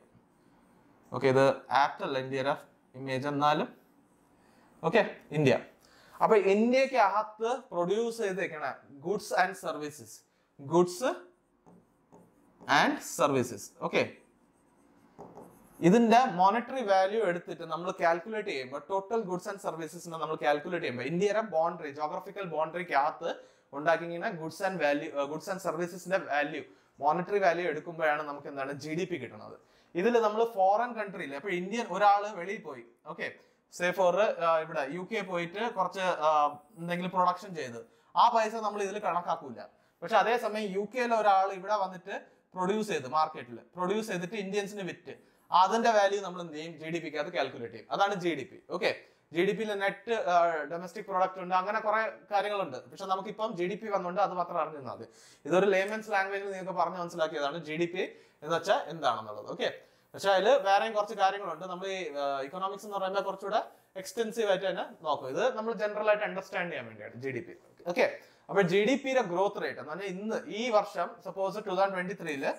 ഓക്കെ, ഇത് ആപ്റ്റ് അല്ല ഇന്ത്യയുടെ ഇമേജ്, എന്നാലും ഓക്കെ ഇന്ത്യ. അപ്പൊ ഇന്ത്യക്ക് അകത്ത് പ്രൊഡ്യൂസ് ചെയ്തേക്കണ goods and services, goods and services okay, ഇതിന്റെ മോണിറ്ററി വാല്യൂ എടുത്തിട്ട് നമ്മൾ കാൽക്കുലേറ്റ് ചെയ്യുമ്പോൾ ടോട്ടൽ ഗുഡ്സ് ആൻഡ് സർവീസസിനെ നമ്മൾ കാൽക്കുലേറ്റ് ചെയ്യുമ്പോൾ ഇന്ത്യയുടെ ബോണ്ടറി, ജോഗ്രഫിക്കൽ ബോണ്ടറിക്ക് അകത്ത് ഉണ്ടാക്കിങ്ങനെ goods and value goods and സർവീസസിന്റെ വാല്യൂ, മോണിറ്ററി വാല്യൂ എടുക്കുമ്പോഴാണ് നമുക്ക് എന്താണ് ജി ഡി പി കിട്ടുന്നത്. ഇതിൽ നമ്മൾ ഫോറിൻ കൺട്രിയിൽ, അപ്പൊ ഇന്ത്യൻ ഒരാൾ വെളിയിൽ പോയി, ഓക്കെ, സേ ഫോർ ഇവിടെ യു കെ പോയിട്ട് കുറച്ച് എന്തെങ്കിലും പ്രൊഡക്ഷൻ ചെയ്ത് ആ പൈസ നമ്മൾ ഇതിൽ കണക്കാക്കൂല. പക്ഷെ അതേസമയം യു കെയിലെ ഒരാൾ ഇവിടെ വന്നിട്ട് പ്രൊഡ്യൂസ് ചെയ്ത് മാർക്കറ്റിൽ പ്രൊഡ്യൂസ് ചെയ്തിട്ട് ഇന്ത്യൻസിന് വിറ്റ്, അതിന്റെ വാല്യൂ നമ്മൾ എന്ത് ചെയ്യും? ജി ഡി പിക്ക് അത് കാൽക്കുലേറ്റ് ചെയ്യും. അതാണ് G D P. Okay, G D പിയിൽ നെറ്റ് ഡൊമസ്റ്റിക് പ്രോഡക്റ്റ് ഉണ്ട്, അങ്ങനെ കുറെ കാര്യങ്ങളുണ്ട്. പക്ഷെ നമുക്കിപ്പം ജി ഡി പി വന്നുകൊണ്ട് അത് മാത്രം അറിഞ്ഞാൽ മതി. ഇതൊരു ലേമൻസ് ലാംഗ്വേജിൽ നിങ്ങൾക്ക് പറഞ്ഞ് മനസ്സിലാക്കിയതാണ് ജി ഡി പി എന്ന് വെച്ചാൽ എന്താണെന്നുള്ളത്. ഓക്കെ, പക്ഷെ അതിൽ വേറെയും കുറച്ച് കാര്യങ്ങളുണ്ട്. നമ്മൾ ഈ ഇക്കണോമിക്സ് എന്ന് പറയുമ്പോൾ കുറച്ചുകൂടെ എക്സ്റ്റെൻസീവ് ആയിട്ട് തന്നെ നോക്കും. ഇത് നമ്മൾ ജനറൽ ആയിട്ട് അണ്ടർസ്റ്റാൻഡ് ചെയ്യാൻ വേണ്ടിയാണ് ജി ഡി പി. ഓക്കെ, അപ്പൊ ജി ഡി പിയുടെ ഗ്രോത്ത് റേറ്റ് എന്ന് പറഞ്ഞാൽ ഇന്ന് ഈ വർഷം സപ്പോസ് ടൂ തൗസൻഡ് ട്വന്റി ത്രീയില്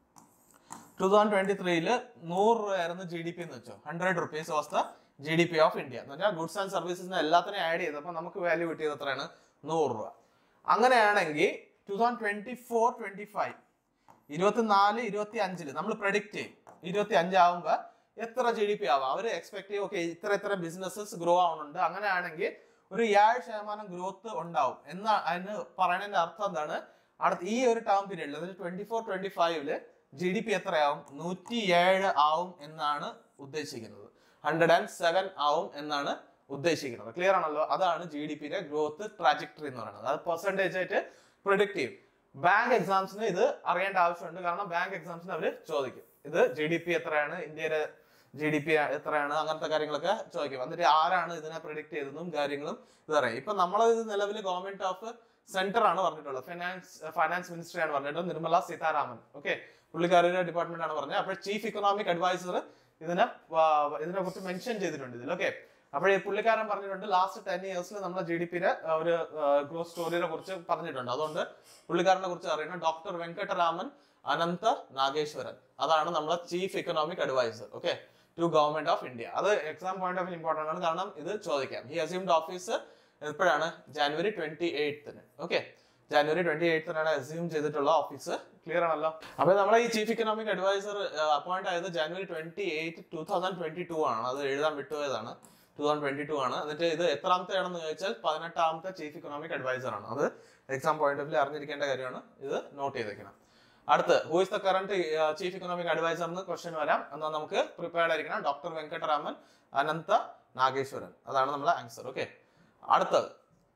ടൂ തൗസൻഡ് ട്വന്റി ത്രീയില് നൂറ് രൂപയായിരുന്നു ജി ഡി പി എന്ന് വെച്ചോ, hundred rupees was the G D P of India എന്ന് പറഞ്ഞാൽ ഗുഡ്സ് ആൻഡ് സർവീസസിനെ എല്ലാത്തിനും ആഡ് ചെയ്തപ്പോൾ നമുക്ക് വാല്യൂ കിട്ടിയത് എത്രയാണ്? നൂറ് രൂപ. അങ്ങനെയാണെങ്കിൽ two thousand twenty four twenty five ഇരുപത്തിനാല് ഇരുപത്തി അഞ്ചില് നമ്മൾ പ്രഡിക്റ്റ് ചെയ്യും ഇരുപത്തി അഞ്ചാവുമ്പോ എത്ര ജി ഡി പി ആവാം. അവർ എക്സ്പെക്ട് ചെയ്യും ഓക്കെ ഇത്ര ഇത്ര ബിസിനസ്സസ് ഗ്രോ ആവുന്നുണ്ട്, അങ്ങനെയാണെങ്കിൽ ഒരു ഏഴ് ശതമാനം ഗ്രോത്ത് ഉണ്ടാവും എന്ന് അതിന് പറയുന്നതിന്റെ അർത്ഥം എന്താണ്? അടുത്ത ഈ ഒരു ടേം പീരീഡിൽ അതായത് ട്വന്റി ഫോർ ട്വന്റി ഫൈവില് ജി ഡി പി എത്രയാവും? നൂറ്റി ഏഴ് ആവും എന്നാണ് ഉദ്ദേശിക്കുന്നത്. ഹൺഡ്രഡ് ആൻഡ് സെവൻ ആവും എന്നാണ് ഉദ്ദേശിക്കുന്നത്. ക്ലിയർ ആണല്ലോ? അതാണ് ജി ഡി പിയുടെ ഗ്രോത്ത് ട്രാജക്ടറി എന്ന് പറയുന്നത്. അത് പെർസെന്റേജ് ആയിട്ട് പ്രിഡിക്റ്റ് ചെയ്യും. ബാങ്ക് എക്സാംസിന് ഇത് അറിയേണ്ട ആവശ്യമുണ്ട്, കാരണം ബാങ്ക് എക്സാംസിന് അവർ ചോദിക്കും ഇത് ജി ഡി പി എത്രയാണ്, ഇന്ത്യയുടെ ജി ഡി പി എത്രയാണ്, അങ്ങനത്തെ കാര്യങ്ങളൊക്കെ ചോദിക്കും. എന്നിട്ട് ആരാണ് ഇതിനെ പ്രിഡിക്ട് ചെയ്തതും കാര്യങ്ങളും ഇത് അറിയാം. ഇപ്പൊ നമ്മളത് നിലവിൽ ഗവൺമെന്റ് ഓഫ് സെന്റർ ആണ് പറഞ്ഞിട്ടുള്ളത്. ഫിനാൻസ് ഫൈനാൻസ് മിനിസ്റ്ററി ആണ് പറഞ്ഞിട്ടുള്ളത്, നിർമ്മല സീതാരാമൻ. ഓക്കെ, പുള്ളിക്കാരുടെ ഡിപ്പാർട്ട്മെന്റ് ആണ് പറഞ്ഞത്. അപ്പോൾ ചീഫ് ഇക്കണോമിക് അഡ്വൈസർ ഇതിനെ ഇതിനെ കുറിച്ച് മെൻഷൻ ചെയ്തിട്ടുണ്ട് ഇതിൽ. ഓക്കെ, അപ്പോൾ ഈ പുള്ളിക്കാരൻ പറഞ്ഞിട്ടുണ്ട് ലാസ്റ്റ് ടെൻ ഇയേഴ്സിൽ നമ്മുടെ ജി ഡി പിയുടെ ഒരു ഗ്രോത്ത് സ്റ്റോറിയെ കുറിച്ച് പറഞ്ഞിട്ടുണ്ട്. അതുകൊണ്ട് പുള്ളിക്കാരനെ കുറിച്ച് അറിയണം. ഡോക്ടർ വെങ്കട്ടരാമൻ അനന്ത നാഗേശ്വരൻ, അതാണ് നമ്മളെ chief economic adviser. Okay, to government of India. അത് exam point of view important ആണ്, കാരണം ഇത് ചോദിക്കാം. ഹി അസ്യൂംഡ് ഓഫീസ് എപ്പോഴാണ്? ജാനുവരി ട്വന്റി എയ്ത്തിന്. ഓക്കെ, ജാനുവരി ട്വന്റി എയ്ത്തിനാണ് അസ്യൂം ചെയ്തിട്ടുള്ള ഓഫീസ്. ക്ലിയർ ആണല്ലോ? അപ്പൊ നമ്മളെ ഈ ചീഫ് ഇക്കണോമിക് അഡ്വൈസർ അപ്പോയിന്റ് ആയത് January twenty eight two thousand twenty two ആണ്. അത് എഴുതാൻ വിട്ടുപോയതാണ്. ടൂ തൗസൻഡ് ട്വന്റി ടു ആണ്. എന്നിട്ട് ഇത് എത്രാമത്തെ ആണെന്ന് ചോദിച്ചാൽ പതിനെട്ടാമത്തെ ചീഫ് ഇക്കണോമിക് അഡ്വൈസർ ആണ്. അത് എക്സാം പോയിന്റ് ഓഫ് വ്യൂ അറിഞ്ഞിരിക്കേണ്ട കാര്യമാണ്. ഇത് നോട്ട് ചെയ്തേക്കണം. അടുത്ത്, who is the current chief economic adviser എന്ന് ക്വസ്റ്റ്യൻ വരാം. എന്നാൽ നമുക്ക് പ്രിപ്പയർഡ് ആയിരിക്കണം. ഡോക്ടർ വെങ്കട്ടരാമൻ അനന്ത നാഗേശ്വരൻ, അതാണ് നമ്മളെ ആൻസർ. ഓക്കെ, അടുത്തത്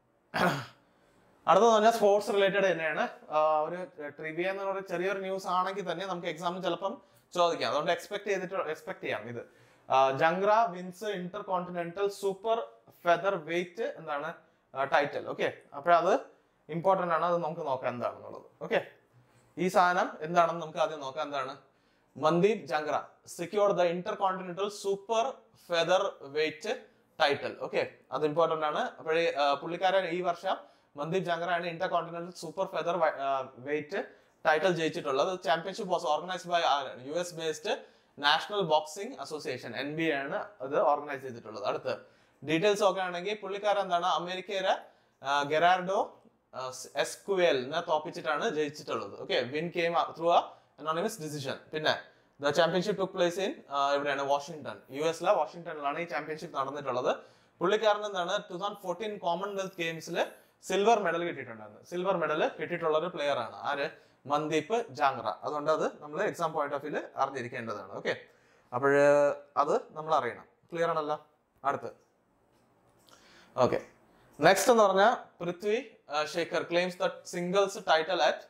അടുത്തത് പറഞ്ഞാൽ സ്പോർട്സ് റിലേറ്റഡ് തന്നെയാണ്. ഒരു ട്രിവിയ എന്ന് പറയുന്ന ചെറിയൊരു ന്യൂസ് ആണെങ്കിൽ തന്നെ നമുക്ക് എക്സാമിന് ചിലപ്പം ചോദിക്കാം. അതുകൊണ്ട് എക്സ്പെക്ട് ചെയ്തിട്ട് എക്സ്പെക്ട് ചെയ്യാം. ഇത് Jangra wins intercontinental super featherweight എന്താണ് ടൈറ്റിൽ. ഓക്കെ, അപ്പോഴത് ഇമ്പോർട്ടന്റ് ആണ്. അത് നമുക്ക് നോക്കാം എന്താണെന്നുള്ളത്. ഓക്കെ, ഈ സാധനം എന്താണെന്ന് നമുക്ക് ആദ്യം നോക്കാം. എന്താണ്? Mandeep Jangra secured the intercontinental super featherweight title. Okay, അത് ഇമ്പോർട്ടന്റ് ആണ്. അപ്പോഴേ പുള്ളിക്കാരൻ ഈ വർഷം മന്ദീപ് ജംഗ്ര ആണ് intercontinental super featherweight title ജയിച്ചിട്ടുള്ളത്. Championship was organised by U S based National Boxing Association, N B A ആണ് അത് ഓർഗനൈസ് ചെയ്തിട്ടുള്ളത്. അടുത്ത് ഡീറ്റെയിൽസ് ഒക്കെ ആണെങ്കിൽ പുള്ളിക്കാരൻ എന്താണ് അമേരിക്കയിലെ ഗെറാർഡോ എസ്ക്യുഎലിനെ തോപ്പിച്ചിട്ടാണ് ജയിച്ചിട്ടുള്ളത്. Okay, win came through a anonymous decision. പിന്നെ the championship took place in എവിടെയാണ്? വാഷിംഗ്ടൺ, യു എസിലെ വാഷിംഗ്ടണിലാണ് ഈ ചാമ്പ്യൻഷിപ്പ് നടന്നിട്ടുള്ളത്. പുള്ളിക്കാരൻ എന്താണ് ടൂ തൗസൻഡ് ഫോർട്ടീൻ കോമൺവെൽത്ത് ഗെയിംസിൽ സിൽവർ മെഡൽ കിട്ടിയിട്ടുണ്ടായിരുന്നു. സിൽവർ മെഡൽ കിട്ടിയിട്ടുള്ള ഒരു പ്ലെയർ ആണ് ആര്? മന്ദീപ് ജാംഗ്ര. അതുകൊണ്ട് അത് നമ്മൾ എക്സാം പോയിന്റ് ഓഫ് വ്യൂ അറിഞ്ഞിരിക്കേണ്ടതാണ്. ഓക്കെ, അപ്പോൾ അത് നമ്മൾ അറിയണം. ക്ലിയർ ആണല്ലോ? അടുത്ത് ഓക്കെ, നെക്സ്റ്റ് എന്ന് പറഞ്ഞാൽ Prithvi Sekhar claims the singles title at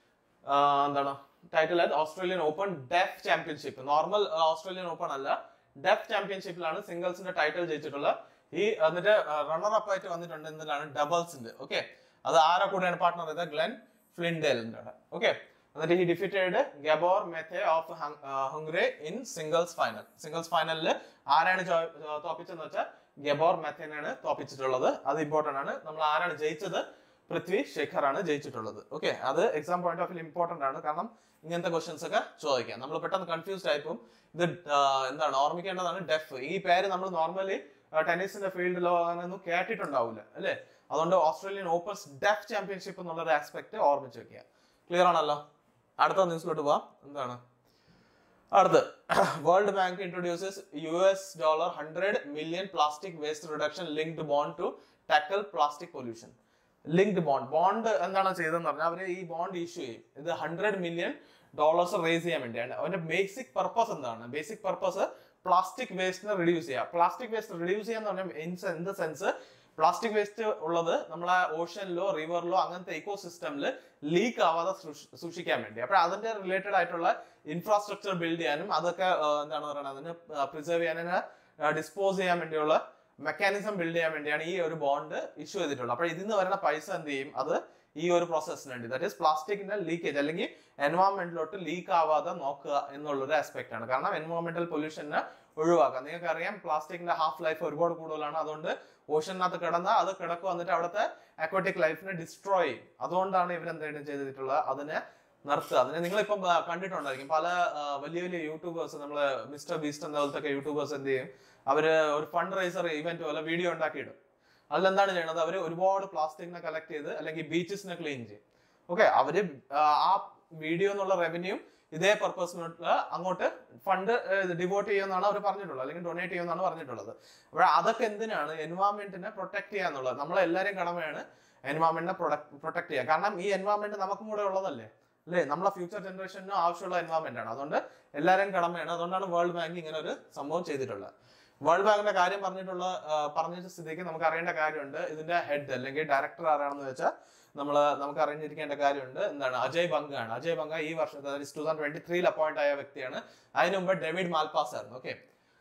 എന്താണ് title at Australian Open deaf championship. Normal Australian Open അല്ല, ഡെഫ് ചാമ്പ്യൻഷിപ്പിലാണ് സിംഗിൾസിന്റെ ടൈറ്റിൽ ജയിച്ചിട്ടുള്ളത്. ഈ എന്നിട്ട് റണ്ണർ അപ്പ് ആയിട്ട് വന്നിട്ടുണ്ട് എന്തിനാണ്? ഡബിൾസിന്റെ. ഓക്കെ, അത് ആരെ കൂടെയാണ് പാർട്ട്ണർ ചെയ്തത്? ഗ്ലെൻ ഫ്ലിൻഡേലിന്റെ. ഓക്കെ, എന്നിട്ട് he defeated Gabor Mathe of Hungary in singles final. Singles ഫൈനലിൽ ആരാണ് തോപ്പിച്ചെന്ന് വെച്ചാൽ ഗബോർ മെത്തേനാണ് തോപ്പിച്ചിട്ടുള്ളത്. അത് ഇമ്പോർട്ടന്റ് ആണ്. നമ്മൾ ആരാണ് ജയിച്ചത്? പൃഥ്വി ശേഖർ ആണ് ജയിച്ചിട്ടുള്ളത്. ഓക്കെ, അത് exam point of view important ആണ്, കാരണം ഇങ്ങനത്തെ ക്വസ്റ്റ്യൻസ് ഒക്കെ ചോദിക്കാം. നമ്മൾ പെട്ടെന്ന് കൺഫ്യൂസ്ഡ് ആയിപ്പോൾ ഇത് എന്താണ് ഓർമ്മിക്കേണ്ടതാണ്. ഡെഫ് ഈ പേര് നമ്മൾ നോർമലി ടെന്നീസിന്റെ ഫീൽഡിലോ അങ്ങനെയൊന്നും കേട്ടിട്ടുണ്ടാവില്ല അല്ലേ? അതുകൊണ്ട് ഓസ്ട്രേലിയൻ ഓപ്പൺസ് ഡെഫ് ചാമ്പ്യൻഷിപ്പ് എന്നുള്ള ഒരു ആസ്പെക്ട് ഓർമ്മിച്ച് വെക്കുക. ക്ലിയർ ആണല്ലോ? അടുത്ത ന്യൂസിലോട്ട് പോവാം. എന്താണ് അടുത്ത്? World Bank introduces U S dollar hundred million plastic waste reduction linked bond to tackle plastic pollution. Linked bond bond എന്താണ് ചെയ്തതെന്ന് പറഞ്ഞാൽ അവർ ഈ ബോണ്ട് ഇഷ്യൂ ചെയ്യും. ഇത് ഹൺഡ്രഡ് മില്യൺ ഡോളേഴ്സ് റേസ് ചെയ്യാൻ വേണ്ടിയാണ്. അവന്റെ ബേസിക് പർപ്പസ് എന്താണ്? ബേസിക് പർപ്പസ് പ്ലാസ്റ്റിക് വേസ്റ്റിനെ റിഡ്യൂസ് ചെയ്യുക. പ്ലാസ്റ്റിക് വേസ്റ്റ് റിഡ്യൂസ് ചെയ്യാന്ന് പറഞ്ഞാൽ in the sense plastic waste ഉള്ളത് നമ്മളെ ഓഷ്യനിലോ റിവറിലോ അങ്ങനത്തെ ഇക്കോ സിസ്റ്റമിൽ ലീക്ക് ആവാതെ സൂക്ഷിക്കാൻ വേണ്ടി. അപ്പോൾ അതിന്റെ റിലേറ്റഡ് ആയിട്ടുള്ള ഇൻഫ്രാസ്ട്രക്ചർ ബിൽഡ് ചെയ്യാനും അതൊക്കെ എന്താണ് പറയുന്നത് അതിന് പ്രിസർവ് ചെയ്യാനും ഡിസ്പോസ് ചെയ്യാൻ വേണ്ടിയുള്ള മെക്കാനിസം ബിൽഡ് ചെയ്യാൻ വേണ്ടിയാണ് ഈ ഒരു ബോണ്ട് ഇഷ്യൂ ചെയ്തിട്ടുള്ളത്. അപ്പോൾ ഇതിൽ നിന്ന് വരുന്ന പൈസ എന്ത് ചെയ്യും? അത് ഈ ഒരു പ്രോസസ്സിന് വേണ്ടി, ദാറ്റ് ഈസ് പ്ലാസ്റ്റിക്കിന്റെ ലീക്കേജ് അല്ലെങ്കിൽ എൻവയോൺമെന്റിലോട്ട് ലീക്ക് ആവാതെ നോക്കുക എന്നുള്ളൊരു ആസ്പെക്ട് ആണ്. കാരണം എൻവയോൺമെന്റൽ പൊല്യൂഷനെ ഒഴിവാക്കാം. നിങ്ങൾക്ക് അറിയാം പ്ലാസ്റ്റിക്കിന്റെ ഹാഫ് ലൈഫ് ഒരുപാട് കൂടുതലാണ്. അതുകൊണ്ട് ഓഷനകത്ത് കിടന്നാൽ അത് കിടക്കും, വന്നിട്ട് അവിടുത്തെ അക്വാറ്റിക് ലൈഫിനെ ഡിസ്ട്രോയ് ചെയ്യും. അതുകൊണ്ടാണ് ഇവരെന്തായാലും ചെയ്തിട്ടുള്ളത്, അതിനെ നിർത്തുക. അതിനെ നിങ്ങളിപ്പം കണ്ടിട്ടുണ്ടായിരിക്കും പല വലിയ വലിയ യൂട്യൂബേഴ്സ്, നമ്മള് മിസ്റ്റർ ബീസ്റ്റ് എന്ന പോലത്തെ യൂട്യൂബേഴ്സ് എന്ത് ചെയ്യും? അവര് ഒരു ഫണ്ട് റൈസർ ഇവന്റ് പോലെ വീഡിയോ ഉണ്ടാക്കിയിടും. അതിലെന്താണ് ചെയ്യണത്? അവര് ഒരുപാട് പ്ലാസ്റ്റിക്കിനെ കളക്ട് ചെയ്ത് അല്ലെങ്കിൽ ബീച്ചസിനെ ക്ലീൻ ചെയ്യും. ഓക്കെ, അവര് ആ വീഡിയോ എന്നുള്ള റവന്യൂ ഇതേ പർപ്പസിനുള്ള അങ്ങോട്ട് ഫണ്ട് ഡിവോട്ട് ചെയ്യുമെന്നാണ് അവർ പറഞ്ഞിട്ടുള്ളത്, അല്ലെങ്കിൽ ഡൊണേറ്റ് ചെയ്യുമെന്നാണ് പറഞ്ഞിട്ടുള്ളത്. അപ്പോൾ അതൊക്കെ എന്തിനാണ്? എൻവയോൺമെന്റിനെ പ്രൊട്ടക്ട് ചെയ്യുക എന്നുള്ളത് നമ്മളെല്ലാവരും കടമയാണ് എൻവയോൺമെന്റിനെ പ്രൊട്ടക്ട് ചെയ്യുക. കാരണം ഈ എൻവയോൺമെന്റ് നമുക്കും കൂടെ ഉള്ളതല്ലേ അല്ലേ? നമ്മളെ ഫ്യൂച്ചർ ജനറേഷനും ആവശ്യമുള്ള എൻവയോൺമെന്റ് ആണ്. അതുകൊണ്ട് എല്ലാവരും കടമയാണ്. അതുകൊണ്ടാണ് വേൾഡ് ബാങ്ക് ഇങ്ങനെ ഒരു സംഭവം ചെയ്തിട്ടുള്ളത്. വേൾഡ് ബാങ്കിന്റെ കാര്യം പറഞ്ഞിട്ടുള്ള പറഞ്ഞ സ്ഥിതിക്ക് നമുക്ക് അറിയേണ്ട കാര്യമുണ്ട്. ഇതിന്റെ ഹെഡ് അല്ലെങ്കിൽ ഡയറക്ടർ ആരാണെന്ന് വെച്ചാൽ നമ്മൾ നമുക്ക് അറിഞ്ഞിരിക്കേണ്ട കാര്യമുണ്ട്. എന്താണ്? അജയ് ബംഗ ആണ്. അജയ് ബംഗ ഈ വർഷം ടൂ തൗസൻഡ് ട്വന്റി ത്രീയിൽ അപ്പോയിന്റ് ആയ വ്യക്തിയാണ്. അതിന് മുമ്പ് ഡേവിഡ് മാൽപാസ് ആയിരുന്നു. ഓക്കെ,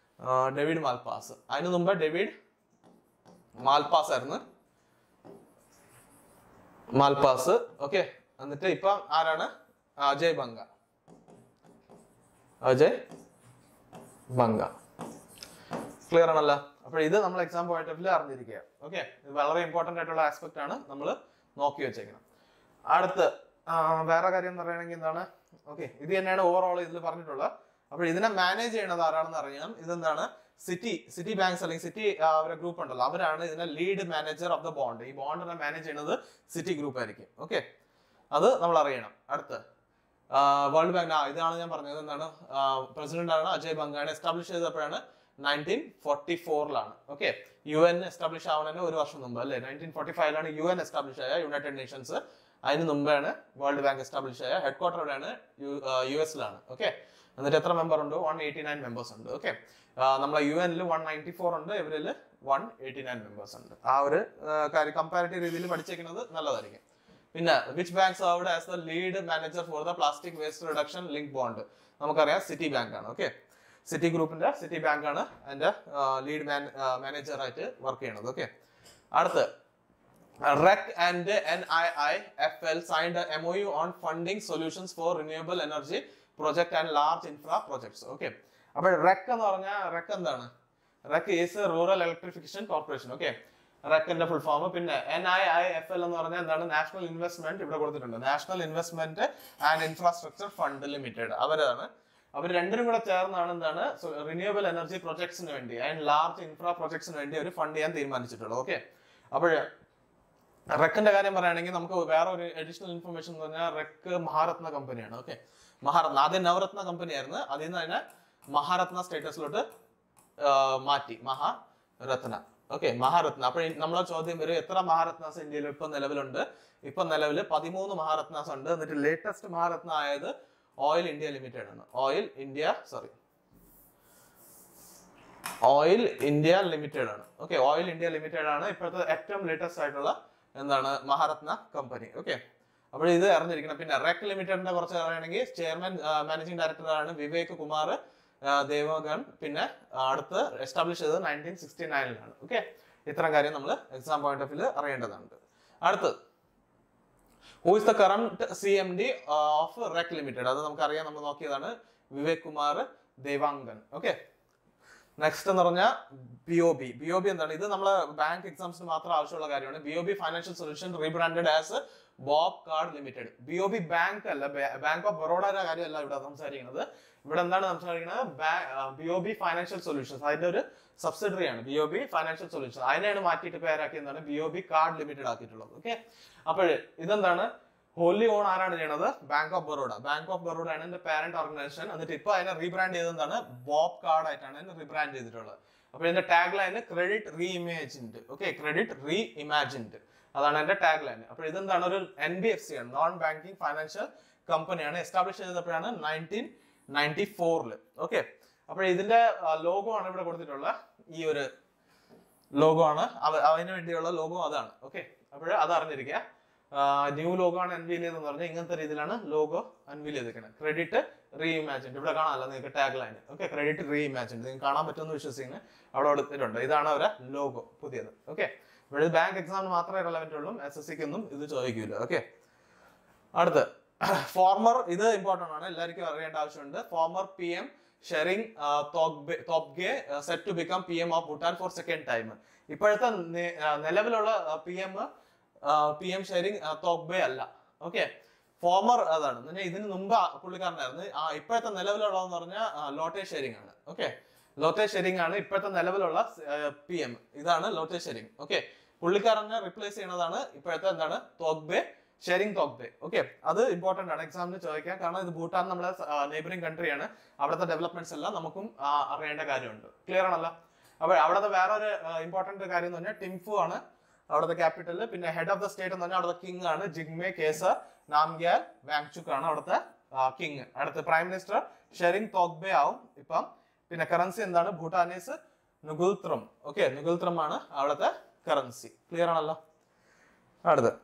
ഡേവിഡ് മാൽപാസ് അതിന് മുമ്പ് ഡേവിഡ് മാൽപാസ് ആയിരുന്നു മാൽപാസ്. ഓക്കെ, എന്നിട്ട് ഇപ്പം ആരാണ്? അജയ് ബംഗ. അജയ് ബംഗ. ക്ലിയർ ആണല്ലോ? അപ്പോൾ ഇത് നമ്മൾ എക്സാം പോയിന്റ് ഓഫ് വ്യൂ അറിഞ്ഞിരിക്കുക. ഓക്കെ, ഇത് വളരെ ഇമ്പോർട്ടന്റ് ആയിട്ടുള്ള ആസ്പെക്ട് ആണ് നമ്മൾ നോക്കി വെച്ചേക്കണം. അടുത്ത് വേറെ കാര്യം എന്ന് പറയുകയാണെങ്കിൽ എന്താണ്? ഓക്കെ, ഇത് തന്നെയാണ് ഓവറോൾ ഇതിൽ പറഞ്ഞിട്ടുള്ളത്. അപ്പോൾ ഇതിനെ മാനേജ് ചെയ്യണത് ആരാണെന്ന് അറിയണം. ഇതെന്താണ്? സിറ്റി സിറ്റി ബാങ്ക്സ് അല്ലെങ്കിൽ സിറ്റി അവരുടെ ഗ്രൂപ്പ് ഉണ്ടല്ലോ, അവരാണ് ഇതിനെ lead manager of the bond. ഈ ബോണ്ടിനെ മാനേജ് ചെയ്യുന്നത് സിറ്റി ഗ്രൂപ്പ് ആയിരിക്കും. ഓക്കെ, അത് നമ്മൾ അറിയണം. അടുത്ത് വേൾഡ് ബാങ്ക്, ആ ഇതാണ് ഞാൻ പറഞ്ഞത്. എന്താണ്? പ്രസിഡന്റ് ആണ് അജയ് ബംഗാണ്. എസ്റ്റാബ്ലിഷ് ചെയ്തപ്പോഴാണ് നയൻറ്റീൻ ഫോർട്ടി ഫോറിലാണ്. ഓക്കെ, യു എൻ എസ്റ്റാബ്ലിഷ് ആവുന്നതിന് ഒരു വർഷം മുമ്പ് അല്ലെ, നയൻറ്റീൻ ഫോർട്ടി ഫൈവിലാണ് യു എൻ എസ്റ്റാബ്ലിഷ് ആയ, യുണൈറ്റഡ് നേഷൻസ്. അതിന് മുമ്പാണ് വേൾഡ് ബാങ്ക് എസ്റ്റാബ്ലിഷ് ആയ. ഹെഡ് ക്വാർട്ടർ എവിടെയാണ്? യു എസിലാണ്. ഓക്കെ, എന്നിട്ട് എത്ര മെമ്പർ ഉണ്ട്? വൺ എയ്റ്റി നയൻ മെമ്പേഴ്സ് ഉണ്ട്. ഓക്കെ, നമ്മളെ യു എനിൽ വൺ നയൻറ്റി ഫോർ ഉണ്ട്, ഇവരിൽ വൺ എയ്റ്റി നയൻ മെമ്പേഴ്സ് ഉണ്ട്. ആ ഒരു കാര്യം കമ്പാരിറ്റീവ് രീതിയിൽ പഠിച്ചേക്കുന്നത് നല്ലതായിരിക്കും. പിന്നെ which bank served as the lead manager for the plastic waste reduction link bond? നമുക്കറിയാം സിറ്റി ബാങ്ക് ആണ്. ഓക്കെ, സിറ്റി ഗ്രൂപ്പിന്റെ സിറ്റി ബാങ്ക് ആണ് അതിന്റെ ലീഡ് മാനേജർ ആയിട്ട് വർക്ക് ചെയ്യണത്. ഓക്കെ, അടുത്ത് REC and N I I F L signed M O U on funding solutions for renewable energy project and large infra projects. Okay, അപ്പോൾ റെക് എന്ന് പറഞ്ഞാൽ റെക് എന്താണ്? REC is Rural Electrification corporation. Okay, റെക്കിന്റെ ഫുൾ ഫോം. പിന്നെ N I I F L എന്ന് പറഞ്ഞാൽ എന്താണ്? നാഷണൽ ഇൻവെസ്റ്റ്മെന്റ്, ഇവിടെ കൊടുത്തിട്ടുണ്ട്, National Investment and Infrastructure Fund Limited. അവരാണ്. അവർ രണ്ടിനും കൂടെ ചേർന്നാണ് എന്താണ് റിന്യൂവബിൾ എനർജി പ്രൊജക്ട്സിന് വേണ്ടി ആൻഡ് ലാർജ് ഇൻഫ്രാ പ്രൊജക്ട്സിന് വേണ്ടി ഒരു ഫണ്ട് ചെയ്യാൻ തീരുമാനിച്ചിട്ടുള്ളത്. ഓക്കെ, അപ്പോൾ റെക്കിന്റെ കാര്യം പറയുകയാണെങ്കിൽ നമുക്ക് വേറെ ഒരു അഡീഷണൽ ഇൻഫർമേഷൻ എന്ന് പറഞ്ഞാൽ റെക്ക് മഹാരത്ന കമ്പനിയാണ്. ഓക്കെ, മഹാരത്ന ആദ്യം നവരത്ന കമ്പനി ആയിരുന്നു, അതിൽ നിന്ന് അതിനെ മഹാരത്ന സ്റ്റേറ്റസിലോട്ട് മാറ്റി, മഹാരത്ന. ഓക്കെ, മഹാരത്ന. അപ്പോൾ നമ്മളെ ചോദ്യം വരും, എത്ര മഹാരത്നാസ് ഇന്ത്യയിൽ ഇപ്പൊ നിലവിലുണ്ട്? ഇപ്പൊ നിലവിൽ പതിമൂന്ന് മഹാരത്നാസ് ഉണ്ട്. എന്നിട്ട് ലേറ്റസ്റ്റ് മഹാരത്ന ആയത് ഓയിൽ ഇന്ത്യ ലിമിറ്റഡ് ആണ്. Oil India sorry oil India limited ആണ്. ഓക്കെ, ഓയിൽ ഇന്ത്യ ലിമിറ്റഡ് ആണ് ഇപ്പോഴത്തെ ഏറ്റവും ലേറ്റസ്റ്റ് ആയിട്ടുള്ള എന്താണ് മഹാരത്ന കമ്പനി. ഓക്കെ, അപ്പോൾ ഇത് അറിഞ്ഞിരിക്കണം. പിന്നെ റെക് ലിമിറ്റഡിന്റെ കുറച്ച് പറയുകയാണെങ്കിൽ ചെയർമാൻ മാനേജിംഗ് ഡയറക്ടറാണ് വിവേക് കുമാർ ദേവഗൺ. പിന്നെ അടുത്ത് എസ്റ്റാബ്ലിഷ് ചെയ്തത് നയൻറ്റീൻ സിക്സ്റ്റി നയനിലാണ്. ഓക്കെ, ഇത്തരം കാര്യം നമ്മൾ എക്സാം പോയിന്റ് ഓഫ് വ്യൂ അറിയേണ്ടതുണ്ട്. അടുത്ത് who is the current C M D of REC limited? അത് നമുക്കറിയാം, നമ്മൾ നോക്കിയതാണ്, വിവേക് കുമാർ ദേവാംഗൻ. ഓക്കെ, നെക്സ്റ്റ് എന്ന് പറഞ്ഞാൽ B O B. B O B എന്താണ്? ഇത് നമ്മളെ ബാങ്ക് എക്സാംസിന് മാത്രം ആവശ്യമുള്ള കാര്യമാണ്. B O B financial solution rebranded as BOB card limited. B O B bank അല്ല, ബാങ്ക് ഓഫ് ബറോഡയുടെ കാര്യമല്ല ഇവിടെ സംസാരിക്കുന്നത്. ഇവിടെ എന്താണ് സംസാരിക്കുന്നത്? B O B financial solutions, അതിന്റെ ഒരു സബ്സിഡറി ആണ് B O B financial solution. അതിനെയാണ് മാറ്റിയിട്ട് പേരാക്കി എന്താണ് B O B card limited ആക്കിയിട്ടുള്ളത്. ഓക്കെ, അപ്പോൾ ഇതെന്താണ്? ഹോലി ഓൺ ആരാണ് ചെയ്യണത്? Bank of Baroda. Bank of Baroda ആണ് എന്റെ പാരന്റ് ഓർഗനൈസേഷൻ. എന്നിട്ട് ഇപ്പൊ അതിനെ റീബ്രാൻഡ് ചെയ്തത് എന്താണ്? ബോബ് കാർഡ് ആയിട്ടാണ് അതിനെ റീബ്രാൻഡ് ചെയ്തിട്ടുള്ളത്. അപ്പോൾ ഇതിന്റെ tag line credit reimagined. Okay, credit reimagined, അതാണ് എന്റെ ടാഗ് ലൈൻ. അപ്പോൾ ഇതെന്താണ്? ഒരു എൻ ബി എഫ് സി ആണ്, നോൺ ബാങ്കിങ് ഫൈനാൻഷ്യൽ കമ്പനിയാണ്. എസ്റ്റാബ്ലിഷ് ചെയ്തപ്പോഴാണ് നയൻറ്റീൻ നയൻറ്റി ഫോറിൽ. ഓക്കെ, അപ്പോൾ ഇതിന്റെ ലോഗോ ആണ് ഇവിടെ കൊടുത്തിട്ടുള്ളത്. ഈ ഒരു ലോഗോ ആണ്, അതിന് വേണ്ടിയുള്ള ലോഗോ അതാണ്. ഓക്കെ, അപ്പോൾ അത് അറിഞ്ഞിരിക്കുക. ന്യൂ ലോഗോ ആണ് അൺവീൽ ചെയ്തെന്ന് പറഞ്ഞാൽ ഇങ്ങനത്തെ രീതിയിലാണ് ലോഗോ അൺവീൽ ചെയ്തിരിക്കുന്നത്. ക്രെഡിറ്റ് റീ ഇമാജിൻഡ്, ഇവിടെ കാണാമല്ലോ നിങ്ങൾക്ക് tag line. Okay, credit reimagined നിങ്ങൾക്ക് കാണാൻ പറ്റുമെന്ന് വിശ്വസിക്കുന്നു. അവിടെ കൊടുത്തിട്ടുണ്ട്. ഇതാണ് അവരെ ലോഗോ പുതിയത്. ഓക്കെ, ഇവിടെ ബാങ്ക് എക്സാമിന് മാത്രമേ റെലവെന്റ് ഉള്ളൂ, എസ് എസ് സിക്ക് ഒന്നും ഇത് ചോദിക്കില്ല. ഓക്കെ, അടുത്ത് ഫോർമർ, ഇത് ഇമ്പോർട്ടന്റ് ആണ്, എല്ലാവർക്കും അറിയേണ്ട ആവശ്യമുണ്ട്. Former P M Tshering Tobgay set to become P M of Bhutan for second time. ഇപ്പോഴത്തെ നിലവിലുള്ള P M P M Tshering Tobgay അല്ല. ഓക്കെ, ഫോർമർ അതാണ്. ഇതിന് മുമ്പ് പുള്ളിക്കാരനായിരുന്നു. ഇപ്പോഴത്തെ നിലവിലുള്ളതെന്ന് പറഞ്ഞാൽ ലോട്ടെ ഷെറിംഗ് ആണ്. ഓക്കെ, ലോട്ടെ ഷെറിംഗ് ആണ് ഇപ്പോഴത്തെ നിലവിലുള്ള പി എം. ഇതാണ് ലോട്ടെ ഷെറിംഗ്. ഓക്കെ, പുള്ളിക്കാരനെ റിപ്ലേസ് ചെയ്യുന്നതാണ് ഇപ്പോഴത്തെ എന്താണ് തോബ്ഗെ, ഷെറിംഗ് തോബ്ഗെ. ഓക്കെ, അത് ഇമ്പോർട്ടന്റ് ആണ് എക്സാമിന് ചോദിക്കാം. കാരണം ഇത് ഭൂട്ടാൻ നമ്മളെ നെയ്ബറിംഗ് കൺട്രിയാണ്. അവിടുത്തെ ഡെവലപ്മെന്റ്സ് എല്ലാം നമുക്കും അറിയേണ്ട കാര്യമുണ്ട്. ക്ലിയർ ആണല്ലോ? അപ്പോൾ അവിടുത്തെ വേറൊരു ഇമ്പോർട്ടന്റ് കാര്യം എന്ന് പറഞ്ഞാൽ ടിംഫു ആണ് അവിടുത്തെ ക്യാപിറ്റൽ. പിന്നെ ഹെഡ് ഓഫ് ദ സ്റ്റേറ്റ് എന്ന് പറഞ്ഞാൽ അവിടുത്തെ കിങ് ആണ് ജിഗ്മെ കേസർ നാംഗ്യാൽ വാങ്ചുക് ആണ് അവിടുത്തെ കിങ്. അടുത്ത പ്രൈം മിനിസ്റ്റർ ഷെറിംഗ് തോബ്ഗെ ആവും ഇപ്പം. പിന്നെ കറൻസി എന്താണ്? ഭൂട്ടാനീസ് നുഗുൽത്രം. ഓക്കെ, നുഗുൽത്രം ആണ് അവിടുത്തെ കറൻസി. ക്ലിയർ ആണല്ലോ? അടുത്ത്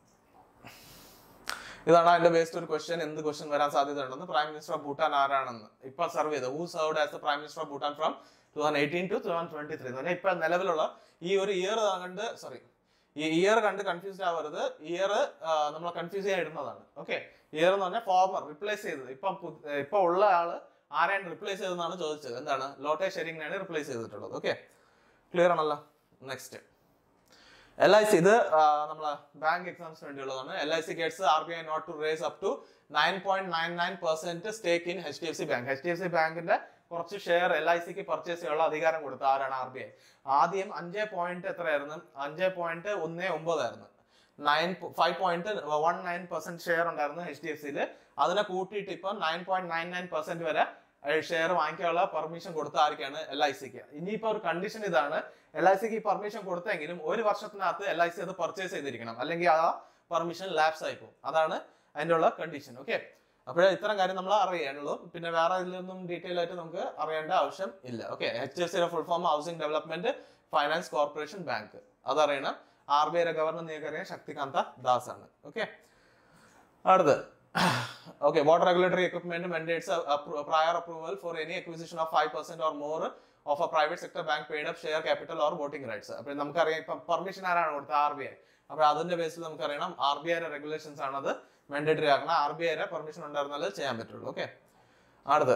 ഇതാണ് അതിന്റെ ബേസ്ഡ് ഒരു ക്വസ്റ്റ്യൻ. എന്ത് ക്വസ്റ്റ്യൻ വരാൻ സാധ്യത ഉണ്ടെന്ന്. പ്രൈം മിനിസ്റ്റർ ഓഫ് ഭൂട്ടാൻ ആരാണെന്ന് ഇപ്പൊ സർവ് ചെയ്ത്. Who served as the prime minister of Bhutan from two thousand eighteen to two thousand twenty three എന്ന് പറഞ്ഞാൽ ഇപ്പൊ നിലവിലുള്ള ഈ ഒരു ഇയർ കണ്ട് സോറി ഈ ഇയർ കണ്ട് കൺഫ്യൂസ്ഡ് ആവരുത്. ഇയർ നമ്മളെ കൺഫ്യൂസ് ചെയ്യാൻ ഇടുന്നതാണ്. ഓക്കെ, ഇയർ എന്ന് പറഞ്ഞാൽ ഫോമർ റിപ്ലേസ് ചെയ്തത്. ഇപ്പം ഇപ്പൊ ഉള്ള ആള് ആരെയാണ് റിപ്ലേസ് ചെയ്തതെന്നാണ് ചോദിച്ചത്. എന്താണ്? ലോട്ടെ ഷെറിങ്ങിനെയാണ് റിപ്ലേസ് ചെയ്തിട്ടുള്ളത്. ഓക്കെ, ക്ലിയർ ആണല്ലോ. Next L I C. ഇത് നമ്മളെ ബാങ്ക് എക്സാംസിന് വേണ്ടിയുള്ളതാണ്. L I C gets R B I nod to raise up to nine point nine nine percent stake in H D F C bank. H D F C ബാങ്കിന്റെ കുറച്ച് ഷെയർ എൽ ഐ സിക്ക് പർച്ചേസ് ചെയ്യാനുള്ള അധികാരം കൊടുത്ത ആരാണ്? R B I. ആദ്യം അഞ്ച് പോയിന്റ് എത്രയായിരുന്നു? അഞ്ച് പോയിന്റ് ഒന്ന് ഒമ്പതായിരുന്നു. Nine five point one nine percent share ഉണ്ടായിരുന്നു എച്ച് ഡി എഫ് സിയിൽ. അതിനെ കൂട്ടിയിട്ട് ഇപ്പൊ nine point nine nine percent വരെ ഷെയർ വാങ്ങിക്കാനുള്ള പെർമിഷൻ കൊടുത്ത ആർക്കാണ്? എൽ ഐ സിക്ക്. ഇനിയിപ്പോ ഒരു കണ്ടീഷൻ ഇതാണ്, എൽ ഐ സിക്ക് ഈ പെർമിഷൻ കൊടുത്തെങ്കിലും ഒരു വർഷത്തിനകത്ത് എൽ ഐ സി അത് പർച്ചേസ് ചെയ്തിരിക്കണം, അല്ലെങ്കിൽ ആ പെർമിഷൻ ലാപ്സ് ആയി പോകും. അതാണ് അതിൻ്റെ ഉള്ള കണ്ടീഷൻ. ഓക്കെ, അപ്പോഴേ ഇത്തരം കാര്യം നമ്മൾ അറിയാനുള്ളൂ. പിന്നെ വേറെ ഇതിലൊന്നും ഡീറ്റെയിൽ ആയിട്ട് നമുക്ക് അറിയേണ്ട ആവശ്യം ഇല്ല. ഓക്കെ, എച്ച് ഡി എഫ് സിയുടെ full form housing development finance corporation bank. അതറിയണം. ആർ ബി ഐയുടെ ഗവർണർ നിങ്ങൾക്കറിയാം ശക്തികാന്ത ദാസ് ആണ്. ഓക്കെ, അടുത്ത് okay water regulatory equipment mandates a prior approval for any acquisition of five percent or more of a private sector bank paid up share capital or voting rights. അപ്പോൾ നമുക്കറിയാം ഇപ്പം പെർമിഷൻ ആരാണ് കൊടുത്തത്? R B I. അപ്പോൾ അതിന്റെ ബേസിൽ നമുക്കറിയണം ആർ ബി ഐയുടെ റെഗുലേഷൻസ് ആണത് മാൻഡേറ്ററി ആക്കണം. ആർ ബി ഐയുടെ പെർമിഷൻ ഉണ്ടായിരുന്നാലേ ചെയ്യാൻ പറ്റുള്ളൂ. ഓക്കെ, അടുത്ത്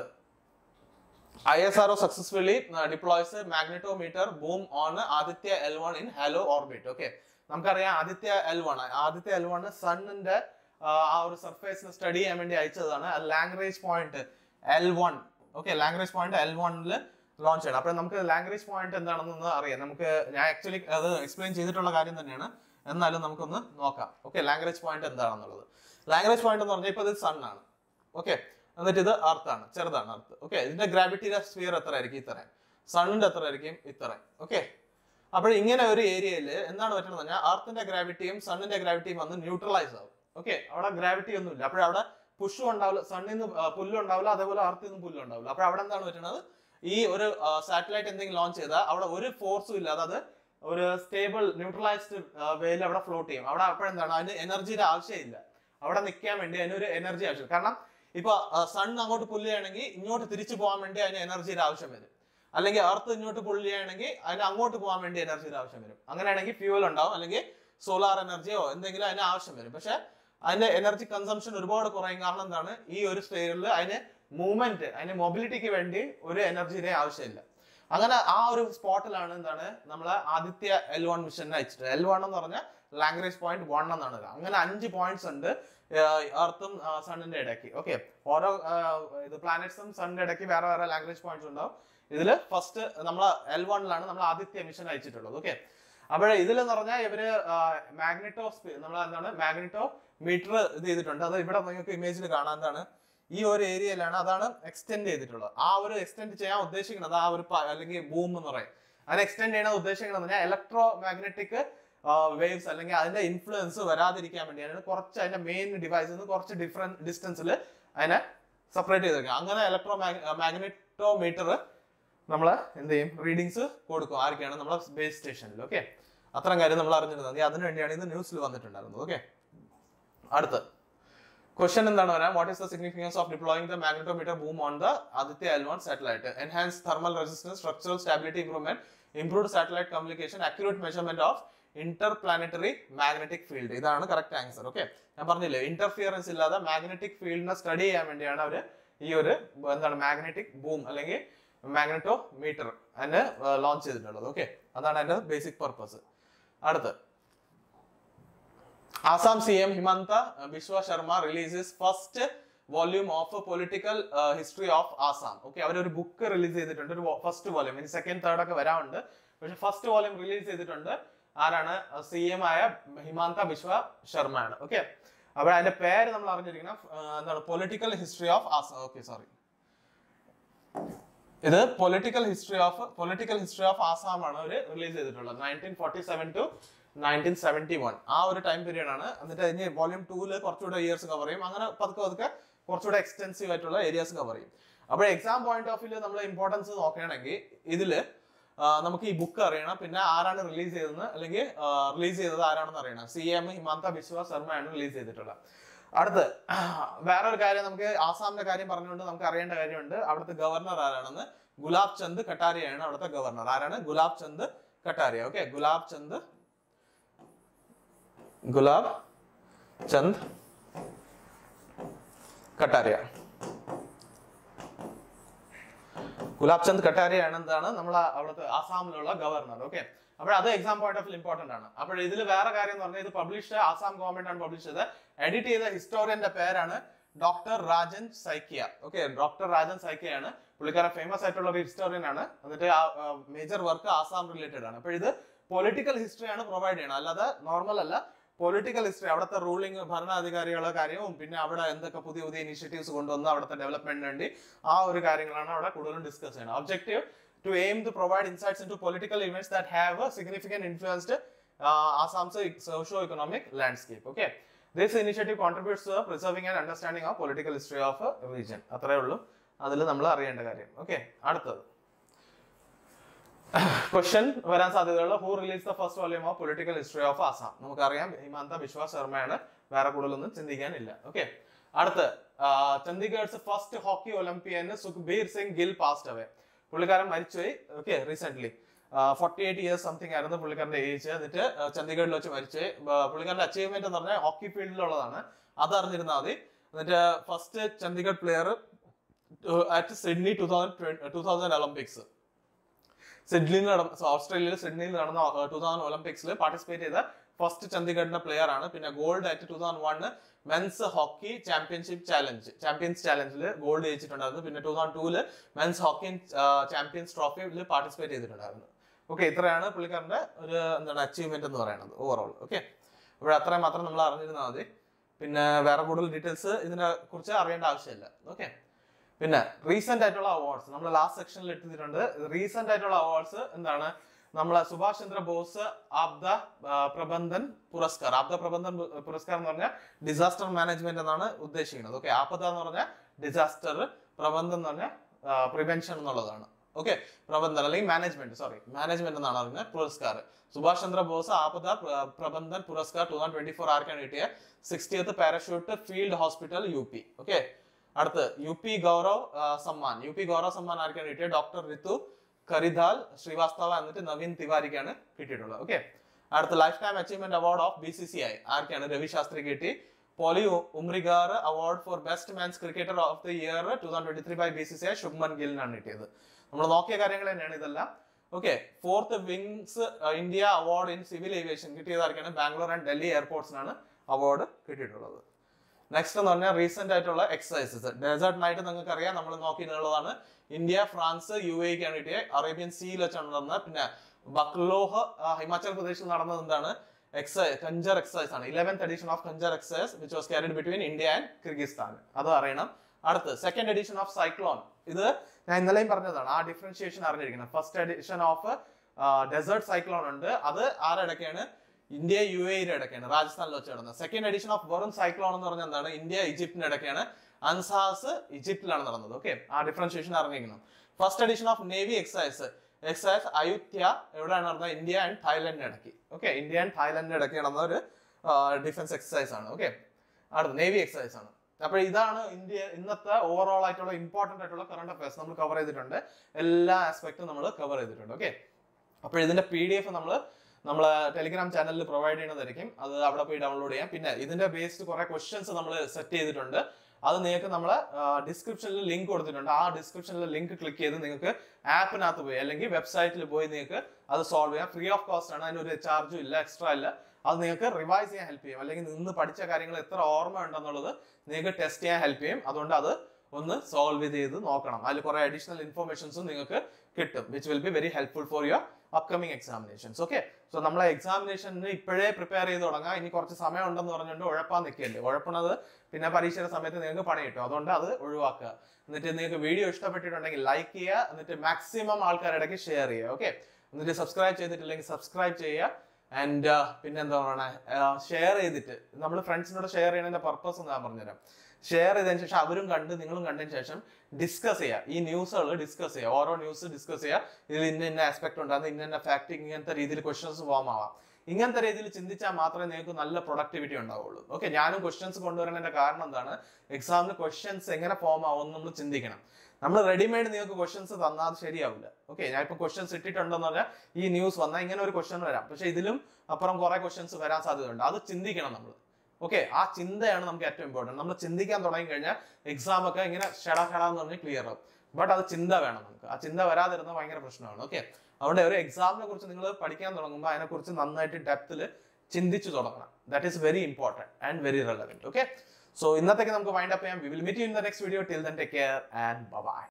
I S R O successfully deploys magnetometer boom on Aditya L one in halo orbit. Okay, നമുക്കറിയാം Aditya L one Aditya L one സണ്ണിന്റെ ആ ഒരു സർഫേസിനെ സ്റ്റഡി ചെയ്യാൻ വേണ്ടി അയച്ചതാണ്. ലാംഗ്വേജ് പോയിന്റ് എൽ വൺ. ഓക്കെ, ലാംഗ്വേജ് പോയിന്റ് എൽ വണ്ണിൽ ലോഞ്ച് ചെയ്യണം. അപ്പോൾ നമുക്ക് ലാംഗ്വേജ് പോയിന്റ് എന്താണെന്ന് അറിയാം. നമുക്ക് ഞാൻ ആക്ച്വലി അത് എക്സ്പ്ലെയിൻ ചെയ്തിട്ടുള്ള കാര്യം തന്നെയാണ്, എന്നാലും നമുക്കൊന്ന് നോക്കാം. ഓക്കെ, ലാംഗ്വേജ് പോയിന്റ് എന്താണെന്നുള്ളത്. ലാംഗ്വേജ് പോയിന്റ് എന്ന് പറഞ്ഞാൽ ഇപ്പൊ ഇത് സൺ ആണ്. ഓക്കെ, എന്നിട്ട് ഇത് അർത്ത് ആണ്, ചെറുതാണ് അർത്ത്. ഓക്കെ, ഇതിന്റെ ഗ്രാവിറ്റിയുടെ സ്ഫിയർ എത്ര ആയിരിക്കും? ഇത്രയും. സണ്ണിന്റെ എത്ര ആയിരിക്കും? ഇത്രയും. ഓക്കെ, അപ്പോൾ ഇങ്ങനെ ഒരു ഏരിയയിൽ എന്താണ് പറ്റുന്നത് പറഞ്ഞാൽ അർത്തിന്റെ ഗ്രാവിറ്റിയും സണ്ണിന്റെ ഗ്രാവിറ്റിയും വന്ന് ന്യൂട്രലൈസ് ആവും. ഓക്കെ, അവിടെ ഗ്രാവിറ്റി ഒന്നുമില്ല. അപ്പോഴവിടെ പുഷും ഉണ്ടാവില്ല, സണ്ണിൽ നിന്ന് പുല്ലും ഉണ്ടാവില്ല, അതേപോലെ അർത്തിൽ നിന്ന് പുല്ലും ഉണ്ടാവില്ല. അപ്പോൾ അവിടെ എന്താണ് പറ്റുന്നത്? ഈ ഒരു സാറ്റലൈറ്റ് എന്തെങ്കിലും ലോഞ്ച് ചെയ്താൽ അവിടെ ഒരു ഫോഴ്സും ഇല്ല, അതായത് ഒരു സ്റ്റേബിൾ ന്യൂട്രലൈസ്ഡ് വേയിൽ അവിടെ ഫ്ലോട്ട് ചെയ്യും. അവിടെ അപ്പോഴെന്താണ്? അതിന് എനർജിയുടെ ആവശ്യമില്ല. അവിടെ നിൽക്കാൻ വേണ്ടി അതിനൊരു എനർജി ആവശ്യം. കാരണം ഇപ്പൊ സൺ അങ്ങോട്ട് പുല്ല് ചെയ്യണമെങ്കിൽ ഇങ്ങോട്ട് തിരിച്ചു പോകാൻ വേണ്ടി അതിന് എനർജിയുടെ ആവശ്യം വരും. അല്ലെങ്കിൽ അർത്ത് ഇങ്ങോട്ട് പുല്ല് ചെയ്യണമെങ്കിൽ അതിന് അങ്ങോട്ട് പോകാൻ വേണ്ടി എനർജിയുടെ ആവശ്യം വരും. അങ്ങനെയാണെങ്കിൽ ഫ്യൂവൽ ഉണ്ടാവും, അല്ലെങ്കിൽ സോളാർ എനർജിയോ എന്തെങ്കിലും അതിന് ആവശ്യം വരും. പക്ഷെ അതിന്റെ എനർജി കൺസംഷൻ ഒരുപാട് കുറയും. കാരണം എന്താണ്? ഈ ഒരു സ്റ്റേജിൽ അതിന് മൂവ്മെന്റ്, അതിന് മൊബിലിറ്റിക്ക് വേണ്ടി ഒരു എനർജിയുടെ ആവശ്യമില്ല. അങ്ങനെ ആ ഒരു സ്പോട്ടിലാണ് എന്താണ് നമ്മളെ ആദിത്യ എൽ വൺ മിഷൻ അയച്ചിട്ട്. എൽ വൺ എന്ന് പറഞ്ഞാൽ ലാംഗ്വേജ് പോയിന്റ് വൺ എന്നാണ്. അങ്ങനെ അഞ്ച് പോയിന്റ്സ് ഉണ്ട് എർത്തും സണ്ണിന്റെ ഇടയ്ക്ക്. ഓക്കെ, ഓരോ ഇത് പ്ലാനറ്റ്സും സണ്ണിന്റെ ഇടയ്ക്ക് വേറെ വേറെ ലാംഗ്വേജ് പോയിന്റ്സ് ഉണ്ടാവും. ഇതില് ഫസ്റ്റ് നമ്മളെ എൽ വണ്ണിലാണ് നമ്മൾ ആദിത്യ മിഷൻ അയച്ചിട്ടുള്ളത്. ഓക്കെ, അപ്പോഴേ ഇതിലെന്ന് പറഞ്ഞാൽ ഇവര് മാഗ്നറ്റോ നമ്മൾ എന്താണ് മാഗ്നറ്റോ മീറ്റർ ഇത് ചെയ്തിട്ടുണ്ട്. അത് ഇവിടെ നിങ്ങൾക്ക് ഇമേജിൽ കാണാൻ എന്താണ് ഈ ഒരു ഏരിയയിലാണ്, അതാണ് എക്സ്റ്റെൻഡ് ചെയ്തിട്ടുള്ളത്. ആ ഒരു എക്സ്റ്റെൻഡ് ചെയ്യാൻ ഉദ്ദേശിക്കുന്നത് ആ ഒരു അല്ലെങ്കിൽ ബൂം എന്ന് പറയും. അതിനെ എക്സ്റ്റെൻഡ് ചെയ്യാൻ ഉദ്ദേശിക്കുന്നത് പറഞ്ഞാൽ ഇലക്ട്രോ മാഗ്നറ്റിക് വേവ്സ് അല്ലെങ്കിൽ അതിന്റെ ഇൻഫ്ലുവൻസ് വരാതിരിക്കാൻ വേണ്ടിയാണ് കുറച്ച് അതിന്റെ മെയിൻ ഡിവൈസിൽ നിന്ന് കുറച്ച് ഡിഫറെന്റ് ഡിസ്റ്റൻസിൽ അതിനെ സെപ്പറേറ്റ് ചെയ്ത് വെക്കുക. അങ്ങനെ ഇലക്ട്രോ മാഗ്നറ്റോ മീറ്റർ നമ്മൾ എന്ത് ചെയ്യും? റീഡിങ്സ് കൊടുക്കും. ആർക്കാണ്? നമ്മളെ ബേസ് സ്റ്റേഷനിൽ. ഓക്കെ, അത്തരം കാര്യം നമ്മൾ അറിഞ്ഞിരുന്നത്. അതിനു വേണ്ടിയാണ് ഇത് ന്യൂസിൽ വന്നിട്ടുണ്ടായിരുന്നത്. ഓക്കെ, അടുത്ത് ക്വസ്റ്റൻ എന്താണ് പറയാം? What is the significance of deploying the magnetometer boom on the Aditya L one satellite? Enhance thermal resistance, structural stability improvement, improved satellite communication, accurate measurement of interplanetary magnetic field. ഇതാണ് കറക്റ്റ് ആൻസർ. ഓക്കെ, ഞാൻ പറഞ്ഞില്ലേ ഇന്റർഫിയറൻസ് ഇല്ലാതെ മാഗ്നറ്റിക് ഫീൽഡിനെ സ്റ്റഡി ചെയ്യാൻ വേണ്ടിയാണ് അവർ ഈ ഒരു എന്താണ് മാഗ്നറ്റിക് ബൂം അല്ലെങ്കിൽ മാഗ്നറ്റോ മീറ്റർ അതിന് ലോഞ്ച് ചെയ്തിട്ടുള്ളത്. ഓക്കെ, അതാണ് അതിന്റെ ബേസിക് പർപ്പസ്. അടുത്ത് Assam C M Himanta Biswa Sharma releases first volume of a political uh, history of Assam. Okay, അവരൊരു ബുക്ക് റിലീസ് ചെയ്തിട്ടുണ്ട്. ഒരു ഫസ്റ്റ് വോള്യൂം, ഇനി സെക്കൻഡ് തേർഡ് ഒക്കെ വരാറുണ്ട്. പക്ഷെ ഫസ്റ്റ് വോള്യൂം റിലീസ് ചെയ്തിട്ടുണ്ട്. ആരാണ്? സി എം ആയ ഹിമാന്ത ബിശ്വ ശർമ്മ ആണ്. ഓക്കെ, അപ്പോൾ അതിന്റെ പേര് നമ്മൾ അറിഞ്ഞിരിക്കണം. എന്താണ്? Political history of Assam. Okay, sorry, ഇത് political history of political history of Assam ആണ് അവർ റിലീസ് ചെയ്തിട്ടുള്ളത്. Nineteen forty seven to nineteen seventy one ആ ഒരു ടൈം പീരീഡ് ആണ്. എന്നിട്ട് അതിന് വോള്യൂം ടൂല് കുറച്ചുകൂടെ ഇയേഴ്സ് കവർ ചെയ്യും. അങ്ങനെ പതുക്കെ പതുക്കെ കുറച്ചുകൂടെ എക്സ്റ്റെൻസീവ് ആയിട്ടുള്ള ഏരിയാസ് കവർ ചെയ്യും. അപ്പോൾ എക്സാം പോയിന്റ് ഓഫ് വ്യൂ നമ്മൾ ഇമ്പോർട്ടൻസ് നോക്കുകയാണെങ്കിൽ ഇതില് നമുക്ക് ഈ ബുക്ക് അറിയണം, പിന്നെ ആരാണ് റിലീസ് ചെയ്തതെന്ന് അല്ലെങ്കിൽ റിലീസ് ചെയ്തത് ആരാണെന്ന് അറിയണം. സി എം ഹിമാന്ത ബിശ്വ ശർമ്മയാണ് റിലീസ് ചെയ്തിട്ടുള്ളത്. അടുത്ത് വേറൊരു കാര്യം, നമുക്ക് ആസാമിന്റെ കാര്യം പറഞ്ഞുകൊണ്ട് നമുക്ക് അറിയേണ്ട കാര്യമുണ്ട്. അവിടുത്തെ ഗവർണർ ആരാണെന്ന്? ഗുലാബ് ചന്ദ് കട്ടാരിയാണ് അവിടുത്തെ ഗവർണർ. ആരാണ്? ഗുലാബ് ചന്ദ് കട്ടാരിയ. ഓക്കെ, ഗുലാബ് ചന്ദ് ഗുലാബ് ചന്ദ് കട്ടാരിയ. ഗുലാബ് ചന്ദ് കട്ടാരിയാണ് എന്താണ് നമ്മൾ അവിടുത്തെ ആസാമിലുള്ള ഗവർണർ. ഓക്കെ, അപ്പോൾ അത് exam point of view important ആണ്. അപ്പോൾ ഇതിൽ വേറെ കാര്യം എന്ന് പറഞ്ഞാൽ ഇത് പബ്ലിഷ് ആസാം ഗവൺമെന്റ് ആണ് പബ്ലിഷ് ചെയ്തത്. എഡിറ്റ് ചെയ്ത ഹിസ്റ്റോറിയന്റെ പേരാണ് doctor Rajan Saikia. Okay, doctor Rajan സൈക്കിയാണ് പുള്ളിക്കാരൻ ഫേമസ് ആയിട്ടുള്ള ഒരു ഹിസ്റ്റോറിയൻ ആണ്. എന്നിട്ട് മേജർ വർക്ക് ആസാം റിലേറ്റഡ് ആണ്. അപ്പോൾ ഇത് പൊളിറ്റിക്കൽ ഹിസ്റ്ററി ആണ് പ്രൊവൈഡ് ചെയ്യണം, അല്ലാതെ നോർമൽ അല്ല. പൊളിറ്റിക്കൽ ഹിസ്റ്ററി, അവിടുത്തെ റൂളിംഗ് ഭരണാധികാരികളുടെ കാര്യവും പിന്നെ അവിടെ എന്തൊക്കെ പുതിയ പുതിയ ഇനിഷ്യേറ്റീവ്സ് കൊണ്ടുവന്ന് അവിടുത്തെ ഡെവലപ്മെന്റിന് വേണ്ടി ആ ഒരു കാര്യങ്ങളാണ് അവിടെ കൂടുതലും ഡിസ്കസ് ചെയ്യുന്നത്. Objective to aim to provide insights into political events that have a significant influenced uh, Assam's socio-economic landscape. Okay, this initiative contributes to preserving and understanding of political history of a region. അത്രേ ഉള്ളൂ അതിൽ നമ്മൾ അറിയേണ്ട കാര്യം. ഓക്കെ, അടുത്തത് ക്വസ്റ്റ്യൻ വരാൻ സാധ്യതയുള്ള who release the first volume of political history of Assam. നമുക്കറിയാം ഹിമന്ത ബിശ്വ ശർമ്മയാണ്, വേറെ കൂടുതലൊന്നും ചിന്തിക്കാനില്ല. ഓക്കെ, അടുത്ത് Chandigarh's first hockey Olympian Sukhbir Singh Gill passed away. പുള്ളിക്കാരൻ മരിച്ചുപോയി. Okay, recent forty eight years something ആയിരുന്നു പുള്ളിക്കാരന്റെ ഏജ്. എന്നിട്ട് ചണ്ഡീഗഡിൽ വെച്ച് മരിച്ചുപോയി. പുള്ളിക്കാരന്റെ അച്ചീവ്മെന്റ് എന്ന് പറഞ്ഞാൽ ഹോക്കി ഫീൽഡിലുള്ളതാണ്, അത് അറിഞ്ഞിരുന്നാൽ മതി. എന്നിട്ട് first Chandigarh player at Sydney two thousand two thousand Olympics സിഡ്നിയിൽ നടന്ന ഓസ്ട്രേലിയയിൽ സിഡ്നിയിൽ നടന്ന ടൂ തൗസൻഡ് ഒളിമ്പിക്സിൽ പാർട്ടിസിപ്പേറ്റ് ചെയ്ത ഫസ്റ്റ് ചണ്ഡീഗഡിന്റെ പ്ലെയർ ആണ്. പിന്നെ ഗോൾഡ് ആയിട്ട് two thousand one men's hockey championship challenge champions ചാലഞ്ചിൽ ഗോൾഡ് ജയിച്ചിട്ടുണ്ടായിരുന്നു. പിന്നെ ടൂ തൗസൻഡ് ടൂല് മെൻസ് ഹോക്കി ചാമ്പ്യൻസ് ട്രോഫിയിൽ പാർട്ടിസിപ്പേറ്റ് ചെയ്തിട്ടുണ്ടായിരുന്നു. ഓക്കെ, ഇത്രയാണ് പുള്ളിക്കാരന്റെ ഒരു എന്താണ് അച്ചീവ്മെന്റ് എന്ന് പറയുന്നത് ഓവറോൾ. ഓക്കെ, അപ്പോൾ അത്രയും മാത്രം നമ്മൾ അറിഞ്ഞിരുന്നാൽ മതി. പിന്നെ വേറെ കൂടുതൽ ഡീറ്റെയിൽസ് ഇതിനെ കുറിച്ച് അറിയേണ്ട ആവശ്യമില്ല. ഓക്കെ, പിന്നെ റീസെന്റ് ആയിട്ടുള്ള അവാർഡ്സ് നമ്മൾ ലാസ്റ്റ് സെക്ഷനിൽ എടുത്തിട്ടുണ്ട്. റീസെന്റ് ആയിട്ടുള്ള അവാർഡ്സ് എന്താണ്? നമ്മളെ സുഭാഷ് ചന്ദ്ര ബോസ് ആബ്ദ പ്രബന്ധൻ പുരസ്കാർ. ആബ്ദ പ്രബന്ധൻ പുരസ്കാർ എന്ന് പറഞ്ഞാൽ ഡിസാസ്റ്റർ മാനേജ്മെന്റ് എന്നാണ് ഉദ്ദേശിക്കുന്നത്. ഓക്കെ, ആപദ എന്ന് പറഞ്ഞാൽ ഡിസാസ്റ്റർ, പ്രബന്ധം എന്ന് പറഞ്ഞാൽ പ്രിവെൻഷൻ എന്നുള്ളതാണ്. ഓക്കെ, പ്രബന്ധൻ അല്ലെങ്കിൽ മാനേജ്മെന്റ്, സോറി മാനേജ്മെന്റ് എന്നാണ് പറയുന്നത് Puraskar. Subhash Chandra Bose Aapda Prabandhan Puraskar two thousand twenty four ആർക്കാണ് കിട്ടിയ sixtieth parachute field hospital U P. Okay, അടുത്ത് U P Gaurav Samman. U P Gaurav Samman ആർക്കാണ് കിട്ടിയത്? ഡോക്ടർ ഋതു കരിധാൽ ശ്രീവാസ്തവ എന്നിട്ട് നവീൻ തിവാരിക്കാണ് കിട്ടിയിട്ടുള്ളത്. ഓക്കെ, അടുത്ത lifetime achievement award of B C C I ആർക്കാണ്? രവി ശാസ്ത്രി കിട്ടി. Polly Umrigar award for best men's cricketer of the year two thousand twenty three by B C C I Shubman ഗില്ലിനാണ് കിട്ടിയത്. നമ്മൾ നോക്കിയ കാര്യങ്ങൾ തന്നെയാണ് ഇതെല്ലാം. Okay, fourth wings India award in civil aviation കിട്ടിയത് ആർക്കാണ്? ബാംഗ്ലൂർ ആൻഡ് ഡൽഹി എയർപോർട്സിനാണ് അവാർഡ് കിട്ടിയിട്ടുള്ളത്. നെക്സ്റ്റ് എന്ന് പറഞ്ഞാൽ റീസെന്റ് ആയിട്ടുള്ള എക്സസൈസസ്. ഡെസേർട്ട് നൈറ്റ് നിങ്ങൾക്ക് അറിയാം, നമ്മൾ നോക്കിയിട്ടുള്ളതാണ്. ഇന്ത്യ ഫ്രാൻസ് യു എക്കാണ് കിട്ടിയത്. അറേബ്യൻ സീയിൽ വെച്ചാണ് നടന്നത്. പിന്നെ ബക്ലോഹ് ഹിമാചൽ പ്രദേശിൽ നടന്നത് എന്താണ്? എക്സൈസ് കഞ്ചർ എക്സസൈസ് ആണ്. Eleventh edition of Khanjar exercise which was carried between India and Kyrgyzstan. അത് അറിയണം. അടുത്ത് സെക്കൻഡ് എഡിഷൻ ഓഫ് സൈക്ലോൺ. ഇത് ഞാൻ ഇന്നലെയും പറഞ്ഞതാണ്, ആ ഡിഫറൻഷിയേഷൻ അറിഞ്ഞിരിക്കണം. First edition of desert cyclone ഉണ്ട്, അത് ആരിടയ്ക്കാണ്? ഇന്ത്യ യു എയുടെ ഇടയ്ക്കാണ്, രാജസ്ഥാനിൽ വെച്ച് നടന്നത്. സെക്കൻഡ് എഡിഷൻ ഓഫ് വെറും സൈക്ലോൺ എന്ന് പറഞ്ഞാൽ എന്താണ്? ഇന്ത്യ ഈജിപ്തിന്റെ ഇടയ്ക്കാണ്. അൻസാസ് ഈജിപ്തിലാണ് നടന്നത്. ഓക്കെ, ആ ഡിഫറൻഷിയേഷൻ അറിഞ്ഞിരിക്കണം. First edition of navy exercise exercise Ayutthaya എവിടെയാണ് നടന്നത്? ഇന്ത്യ ആൻഡ് തായ്ലൻഡിന്റെ ഇടയ്ക്ക്. ഓക്കെ, ഇന്ത്യ ആൻഡ് തായ്ലൻഡിന്റെ ഇടയ്ക്ക് നടന്ന ഒരു ഡിഫൻസ് എക്സസൈസ് ആണ്. ഓക്കെ, അടുത്ത നേവി എക്സസൈസ് ആണ്. അപ്പോൾ ഇതാണ് ഇന്ത്യ ഇന്നത്തെ ഓവറോൾ ആയിട്ടുള്ള ഇമ്പോർട്ടന്റ് ആയിട്ടുള്ള കറണ്ട് അഫയേഴ്സ് നമ്മൾ കവർ ചെയ്തിട്ടുണ്ട്. എല്ലാ ആസ്പെക്റ്റും നമ്മൾ കവർ ചെയ്തിട്ടുണ്ട്. ഓക്കെ, അപ്പോൾ ഇതിന്റെ പി ഡി എഫ് നമ്മൾ നമ്മളെ ടെലിഗ്രാം ചാനലിൽ പ്രൊവൈഡ് ചെയ്യുന്നതായിരിക്കും. അത് അവിടെ പോയി ഡൗൺലോഡ് ചെയ്യാം. പിന്നെ ഇതിന്റെ ബേസ്ഡ് കുറെ ക്വസ്റ്റ്യൻസ് നമ്മൾ സെറ്റ് ചെയ്തിട്ടുണ്ട്. അത് നിങ്ങൾക്ക് നമ്മളെ ഡിസ്ക്രിപ്ഷനിൽ ലിങ്ക് കൊടുത്തിട്ടുണ്ട്. ആ ഡിസ്ക്രിപ്ഷനിൽ ലിങ്ക് ക്ലിക്ക് ചെയ്ത് നിങ്ങൾക്ക് ആപ്പിനകത്ത് പോയി അല്ലെങ്കിൽ വെബ്സൈറ്റിൽ പോയി നിങ്ങൾക്ക് അത് സോൾവ് ചെയ്യാം. ഫ്രീ ഓഫ് കോസ്റ്റ് ആണ്, അതിനൊരു ചാർജും ഇല്ല, എക്സ്ട്രാ ഇല്ല. അത് നിങ്ങൾക്ക് റിവൈസ് ചെയ്യാൻ ഹെൽപ്പ് ചെയ്യും. അല്ലെങ്കിൽ നിന്ന് പഠിച്ച കാര്യങ്ങൾ എത്ര ഓർമ്മ ഉണ്ടെന്നുള്ളത് നിങ്ങൾക്ക് ടെസ്റ്റ് ചെയ്യാൻ ഹെൽപ്പ് ചെയ്യും. അതുകൊണ്ട് അത് ഒന്ന് സോൾവ് ചെയ്ത് നോക്കണം. അതിൽ കുറെ അഡീഷണൽ ഇൻഫർമേഷൻസും നിങ്ങൾക്ക് കിട്ടും, which will be very helpful for your upcoming examinations. Okay, so നമ്മളെ എക്സാമിനേഷന് ഇപ്പോഴേ പ്രിപ്പയർ ചെയ്ത് തുടങ്ങാം. ഇനി കുറച്ച് സമയം ഉണ്ടെന്ന് പറഞ്ഞുകൊണ്ട് ഉഴപ്പാൻ നിൽക്കല്ലേ. ഉഴപ്പണത് പിന്നെ പരീക്ഷയുടെ സമയത്ത് നിങ്ങൾക്ക് പണി കിട്ടും. അതുകൊണ്ട് അത് ഒഴിവാക്കുക. എന്നിട്ട് നിങ്ങൾക്ക് വീഡിയോ ഇഷ്ടപ്പെട്ടിട്ടുണ്ടെങ്കിൽ ലൈക്ക് ചെയ്യുക, എന്നിട്ട് മാക്സിമം ആൾക്കാരുടെ ഷെയർ ചെയ്യുക. ഓക്കെ, എന്നിട്ട് സബ്സ്ക്രൈബ് ചെയ്തിട്ടില്ലെങ്കിൽ സബ്സ്ക്രൈബ് ചെയ്യുക. ആൻഡ് പിന്നെ എന്താ പറയുക, ഷെയർ ചെയ്തിട്ട് നമ്മൾ ഫ്രണ്ട്സിനോട് ഷെയർ ചെയ്യുന്നതിന്റെ പർപ്പസ് ഞാൻ പറഞ്ഞുതരാം. ഷെയർ ചെയ്തതിനു ശേഷം അവരും കണ്ട് നിങ്ങളും കണ്ടതിന് ശേഷം ഡിസ്കസ് ചെയ്യുക. ഈ ന്യൂസുകൾ ഡിസ്കസ് ചെയ്യുക, ഓരോ ന്യൂസ് ഡിസ്കസ് ചെയ്യുക. ഇതിൽ ഇന്ന ഇന്ന ആസ്പെക്ട് ഉണ്ടാകുന്ന ഇന്ന ഇന്ന ഫാക്ട്, ഇങ്ങനത്തെ രീതിയിൽ ക്വസ്റ്റ്യൻസ് ഫോം ആവാം. ഇങ്ങനത്തെ രീതിയിൽ ചിന്തിച്ചാൽ മാത്രമേ നിങ്ങൾക്ക് നല്ല പ്രൊഡക്ടിവിറ്റി ഉണ്ടാവുള്ളൂ. ഓക്കെ, ഞാനും ക്വസ്റ്റ്യൻസ് കൊണ്ടുവരുന്നതിന്റെ കാരണം എന്താണ്? എക്സാമിന് ക്വസ്റ്റ്യൻസ് എങ്ങനെ ഫോം ആവും നമ്മൾ ചിന്തിക്കണം. നമ്മൾ റെഡിമെയ്ഡ് നിങ്ങൾക്ക് ക്വസ്റ്റ്യൻസ് തന്നാൽ അത് ശരിയാവില്ല. ഓക്കെ, ഞാൻ ഇപ്പൊ ക്വസ്റ്റ്യൻസ് ഇട്ടിട്ടുണ്ടെന്ന് പറഞ്ഞാൽ ഈ ന്യൂസ് വന്നാൽ ഇങ്ങനെ ഒരു ക്വസ്റ്റ്യൻ വരാം, പക്ഷെ ഇതിലും അപ്പുറം കുറെ ക്വസ്റ്റ്യൻസ് വരാൻ സാധ്യതയുണ്ട്. അത് ചിന്തിക്കണം നമ്മൾ. ഓക്കെ, ആ ചിന്തയാണ് നമുക്ക് ഏറ്റവും ഇമ്പോർട്ടൻറ്റ്. നമ്മൾ ചിന്തിക്കാൻ തുടങ്ങി കഴിഞ്ഞാൽ എക്സാം ഒക്കെ ഇങ്ങനെ ഷെടാ ഷെടാ എന്ന് പറഞ്ഞ് ക്ലിയർ ആവും. ബട്ട് അത് ചിന്ത വേണം നമുക്ക്. ആ ചിന്ത വരാതിരുന്ന ഭയങ്കര പ്രശ്നമാണ്. ഓക്കെ, അതുകൊണ്ട് ഒരു എക്സാമിനെ കുറിച്ച് നിങ്ങൾ പഠിക്കാൻ തുടങ്ങുമ്പോൾ അതിനെക്കുറിച്ച് നന്നായിട്ട് ഡെപ്തിൽ ചിന്തിച്ചു തുടങ്ങണം. That is very important and very relevant. Okay, so ഇന്നത്തേക്ക് നമുക്ക് വൈൻഡ് അപ്പ് ചെയ്യാം. We will meet you in the next video. Till then take care and by.